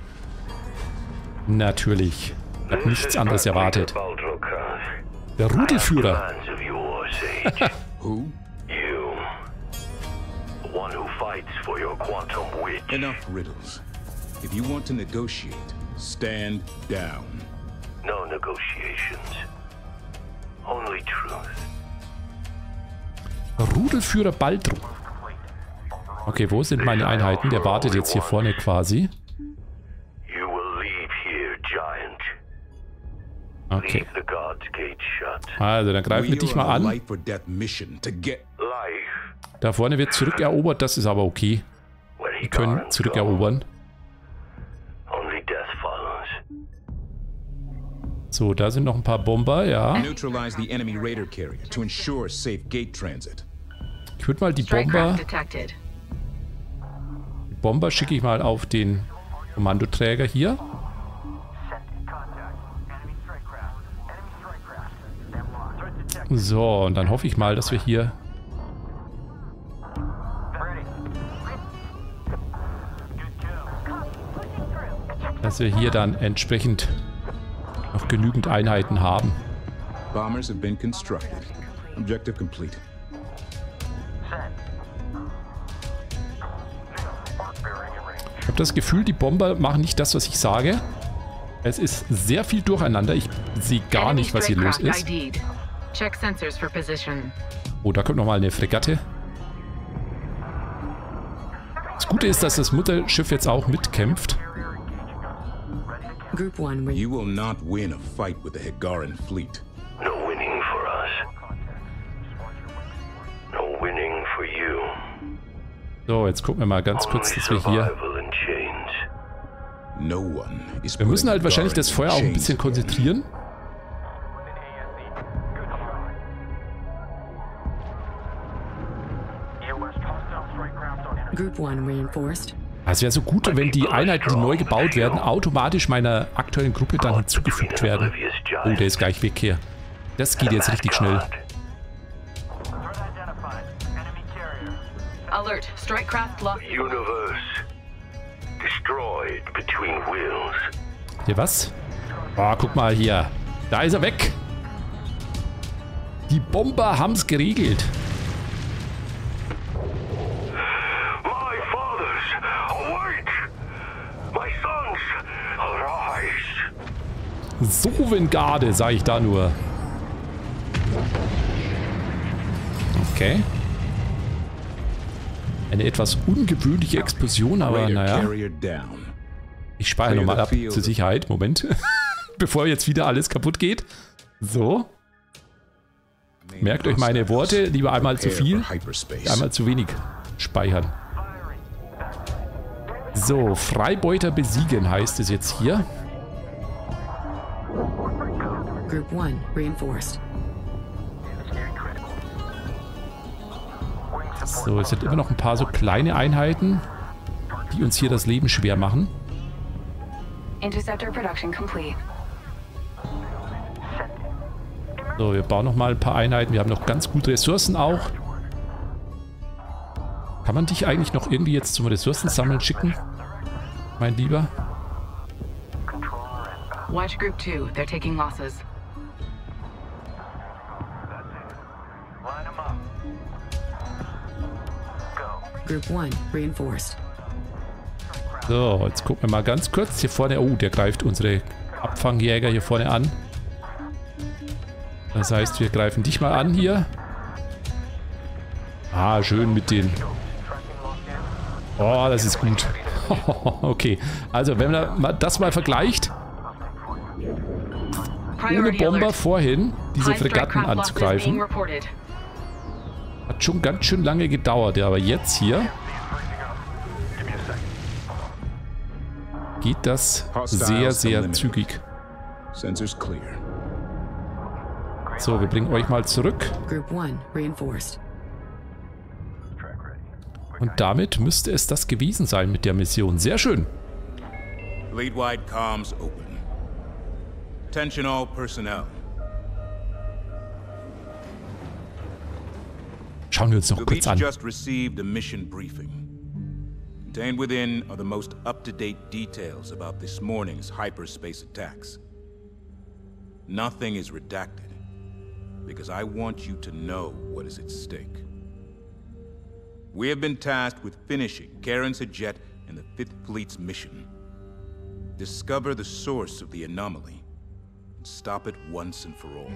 Natürlich. Ich habe nichts anderes erwartet. Der Rudelführer. Who? You. The one who fights for your quantum witch. Enough riddles. If you want to negotiate, stand down. No negotiations. Only truth. Rudelführer Baldro. Okay, wo sind meine Einheiten? Der wartet jetzt hier vorne quasi. Okay. Also, dann greifen wir dich mal an. Da vorne wird zurückerobert, das ist aber okay. Wir können zurückerobern. So, da sind noch ein paar Bomber, ja. Ich würde mal die Bomber... Die Bomber schicke ich mal auf den Kommandoträger hier. So, und dann hoffe ich mal, dass wir hier... Dass wir hier dann entsprechend noch genügend Einheiten haben. Bombers have been constructed. Objective complete. Ich habe das Gefühl, die Bomber machen nicht das, was ich sage. Es ist sehr viel durcheinander. Ich sehe gar nicht, was hier los ist. Oh, da kommt nochmal eine Fregatte. Das Gute ist, dass das Mutterschiff jetzt auch mitkämpft. Group one. You will not win a fight with the Higaran fleet. No winning for us. No winning for you. So, jetzt gucken wir mal ganz kurz, dass wir hier... Wir müssen halt wahrscheinlich das Feuer auch ein bisschen konzentrieren. Group one reinforced. Es wäre so gut, wenn die Einheiten, die neu gebaut werden, automatisch meiner aktuellen Gruppe dann hinzugefügt werden. Oh, der ist gleich weg hier. Das geht jetzt richtig schnell. Alert, strike craft locked. Universe destroyed between wheels. Hier was? Oh, guck mal hier. Da ist er weg. Die Bomber haben's geregelt. Sovengarde, sage ich da nur. Okay. Eine etwas ungewöhnliche Explosion, aber naja. Ich speichere nochmal ab zur Sicherheit. Moment. Bevor jetzt wieder alles kaputt geht. So. Merkt euch meine Worte. Lieber einmal zu viel, einmal zu wenig speichern. So, Freibeuter besiegen heißt es jetzt hier. Group one reinforced. So, es sind immer noch ein paar so kleine Einheiten, die uns hier das Leben schwer machen. Interceptor production complete. So, wir bauen noch mal ein paar Einheiten. Wir haben noch ganz gute Ressourcen auch. Kann man dich eigentlich noch irgendwie jetzt zum Ressourcensammeln schicken, mein Lieber? Watch Group two. They're taking losses. Group one reinforced. So, jetzt gucken wir mal ganz kurz hier vorne. Oh, der greift unsere Abfangjäger hier vorne an. Das heißt, wir greifen dich mal an hier. Ah, schön mit den... Oh, das ist gut. Okay, also wenn man das mal vergleicht, ohne Bomber vorhin diese Fregatten anzugreifen, hat schon ganz schön lange gedauert. Ja, aber jetzt hier geht das sehr, sehr zügig. So, wir bringen euch mal zurück. Und damit müsste es das gewesen sein mit der Mission. Sehr schön. Fleet-wide comms open. Attention all personnel. Schauen wir uns noch kurz an. Just received a mission briefing. Contained within are the most up-to-date details about this morning's hyperspace attacks. Nothing is redacted, because I want you to know what is at stake. We have been tasked with finishing Karen Sajet and the Fifth Fleet's mission. Discover the source of the anomaly, and stop it once and for all.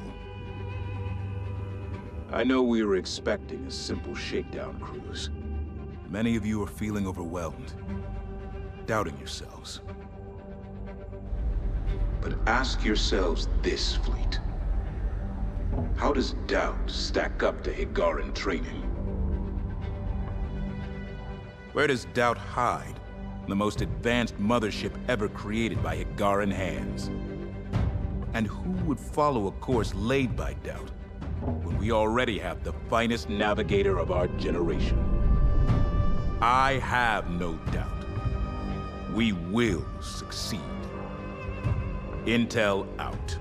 I know we were expecting a simple shakedown cruise. Many of you are feeling overwhelmed, doubting yourselves. But ask yourselves this, Fleet. How does doubt stack up to Higaran training? Where does doubt hide in the most advanced mothership ever created by Higaran hands? And who would follow a course laid by doubt when we already have the finest navigator of our generation? I have no doubt. We will succeed. Intel out.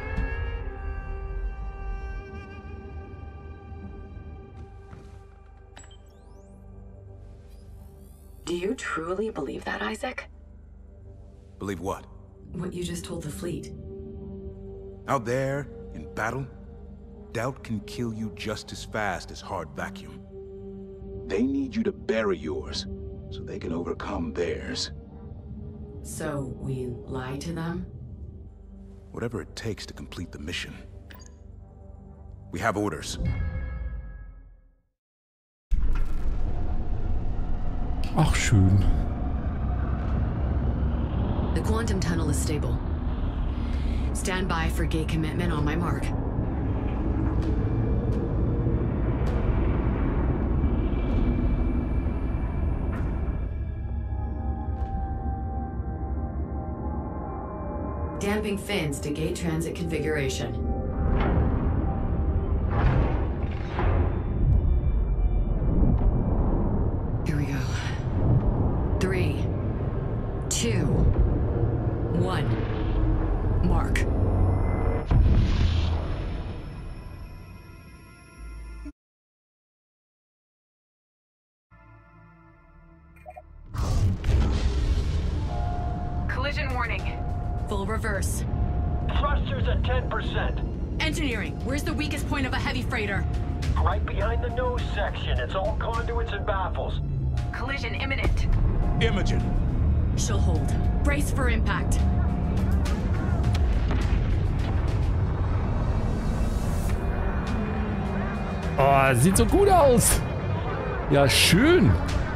Do you truly believe that, Isaac? Believe what? What you just told the fleet. Out there, in battle, doubt can kill you just as fast as hard vacuum. They need you to bury yours, so they can overcome theirs. So, we lie to them? Whatever it takes to complete the mission. We have orders. Ach, schön. The quantum tunnel is stable. Stand by for gate commitment on my mark. Damping fins to gate transit configuration. Here we go. Three, two, one, mark. Collision warning. Full reverse. Thrusters at ten percent. Engineering, where's the weakest point of a heavy freighter? Right behind the nose section. It's all conduits and baffles. Collision imminent. Imogen. She'll hold. Brace for impact. Oh, sieht so gut aus. Ja, schön.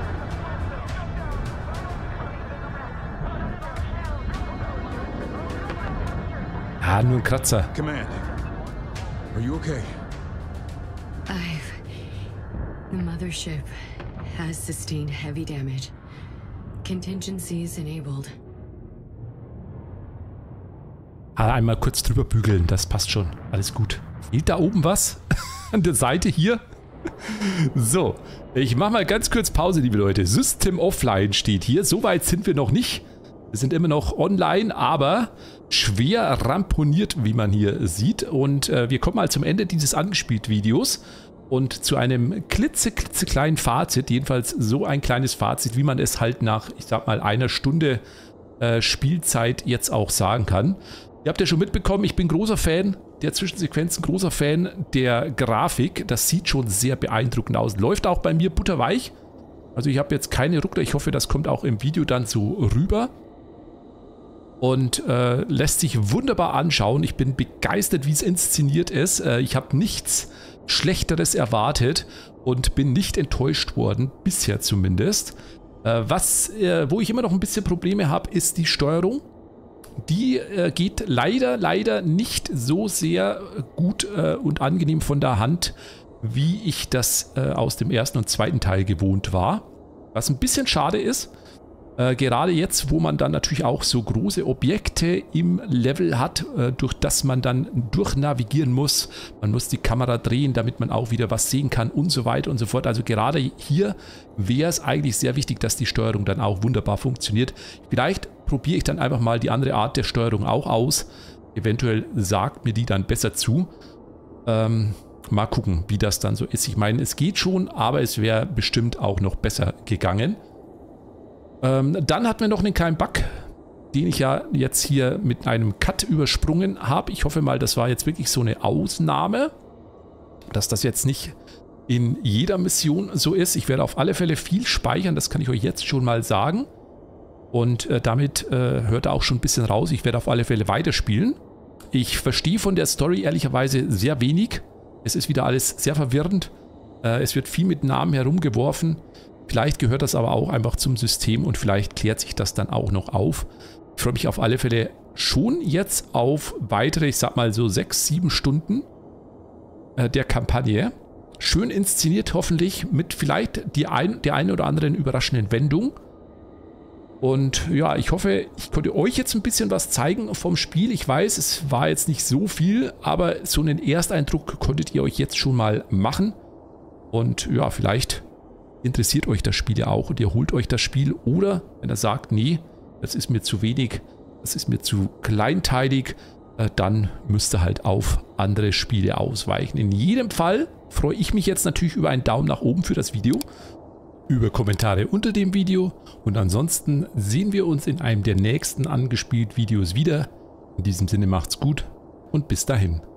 Ah, nur ein Kratzer. Command. Are you okay? I've... The mothership has sustained heavy damage. Contingencies enabled. Ah, einmal kurz drüber bügeln, das passt schon. Alles gut. Fehlt da oben was? An der Seite hier? So, ich mache mal ganz kurz Pause, liebe Leute. System Offline steht hier. So weit sind wir noch nicht. Wir sind immer noch online, aber schwer ramponiert, wie man hier sieht. Und äh, wir kommen mal zum Ende dieses Angespielt-Videos und zu einem klitze, klitzekleinen Fazit. Jedenfalls so ein kleines Fazit, wie man es halt nach, ich sag mal, einer Stunde äh, Spielzeit jetzt auch sagen kann. Ihr habt ja schon mitbekommen, ich bin großer Fan der Zwischensequenzen, großer Fan der Grafik. Das sieht schon sehr beeindruckend aus. Läuft auch bei mir butterweich. Also ich habe jetzt keine Ruckler. Ich hoffe, das kommt auch im Video dann so rüber. und äh, lässt sich wunderbar anschauen. Ich bin begeistert, wie es inszeniert ist. Äh, ich habe nichts Schlechteres erwartet und bin nicht enttäuscht worden, bisher zumindest. Äh, was, äh, wo ich immer noch ein bisschen Probleme habe, ist die Steuerung. Die äh, geht leider, leider nicht so sehr gut äh, und angenehm von der Hand, wie ich das äh, aus dem ersten und zweiten Teil gewohnt war. Was ein bisschen schade ist. Äh, gerade jetzt, wo man dann natürlich auch so große Objekte im Level hat, äh, durch das man dann durchnavigieren muss. Man muss die Kamera drehen, damit man auch wieder was sehen kann und so weiter und so fort. Also gerade hier wäre es eigentlich sehr wichtig, dass die Steuerung dann auch wunderbar funktioniert. Vielleicht probiere ich dann einfach mal die andere Art der Steuerung auch aus. Eventuell sagt mir die dann besser zu. Ähm, mal gucken, wie das dann so ist. Ich meine, es geht schon, aber es wäre bestimmt auch noch besser gegangen. Ähm, dann hatten wir noch einen kleinen Bug, den ich ja jetzt hier mit einem Cut übersprungen habe. Ich hoffe mal, das war jetzt wirklich so eine Ausnahme, dass das jetzt nicht in jeder Mission so ist. Ich werde auf alle Fälle viel speichern, das kann ich euch jetzt schon mal sagen. Und äh, damit äh, hört er auch schon ein bisschen raus. Ich werde auf alle Fälle weiterspielen. Ich verstehe von der Story ehrlicherweise sehr wenig. Es ist wieder alles sehr verwirrend. Äh, es wird viel mit Namen herumgeworfen. Vielleicht gehört das aber auch einfach zum System und vielleicht klärt sich das dann auch noch auf. Ich freue mich auf alle Fälle schon jetzt auf weitere, ich sag mal so sechs, sieben Stunden äh, der Kampagne. Schön inszeniert hoffentlich mit vielleicht die ein, der einen oder anderen überraschenden Wendung. Und ja, ich hoffe, ich konnte euch jetzt ein bisschen was zeigen vom Spiel. Ich weiß, es war jetzt nicht so viel, aber so einen Ersteindruck konntet ihr euch jetzt schon mal machen. Und ja, vielleicht interessiert euch das Spiel ja auch und ihr holt euch das Spiel. Oder wenn er sagt, nee, das ist mir zu wenig, das ist mir zu kleinteilig, äh, dann müsst ihr halt auf andere Spiele ausweichen. In jedem Fall freue ich mich jetzt natürlich über einen Daumen nach oben für das Video, über Kommentare unter dem Video und ansonsten sehen wir uns in einem der nächsten angespielt Videos wieder. In diesem Sinne macht's gut und bis dahin.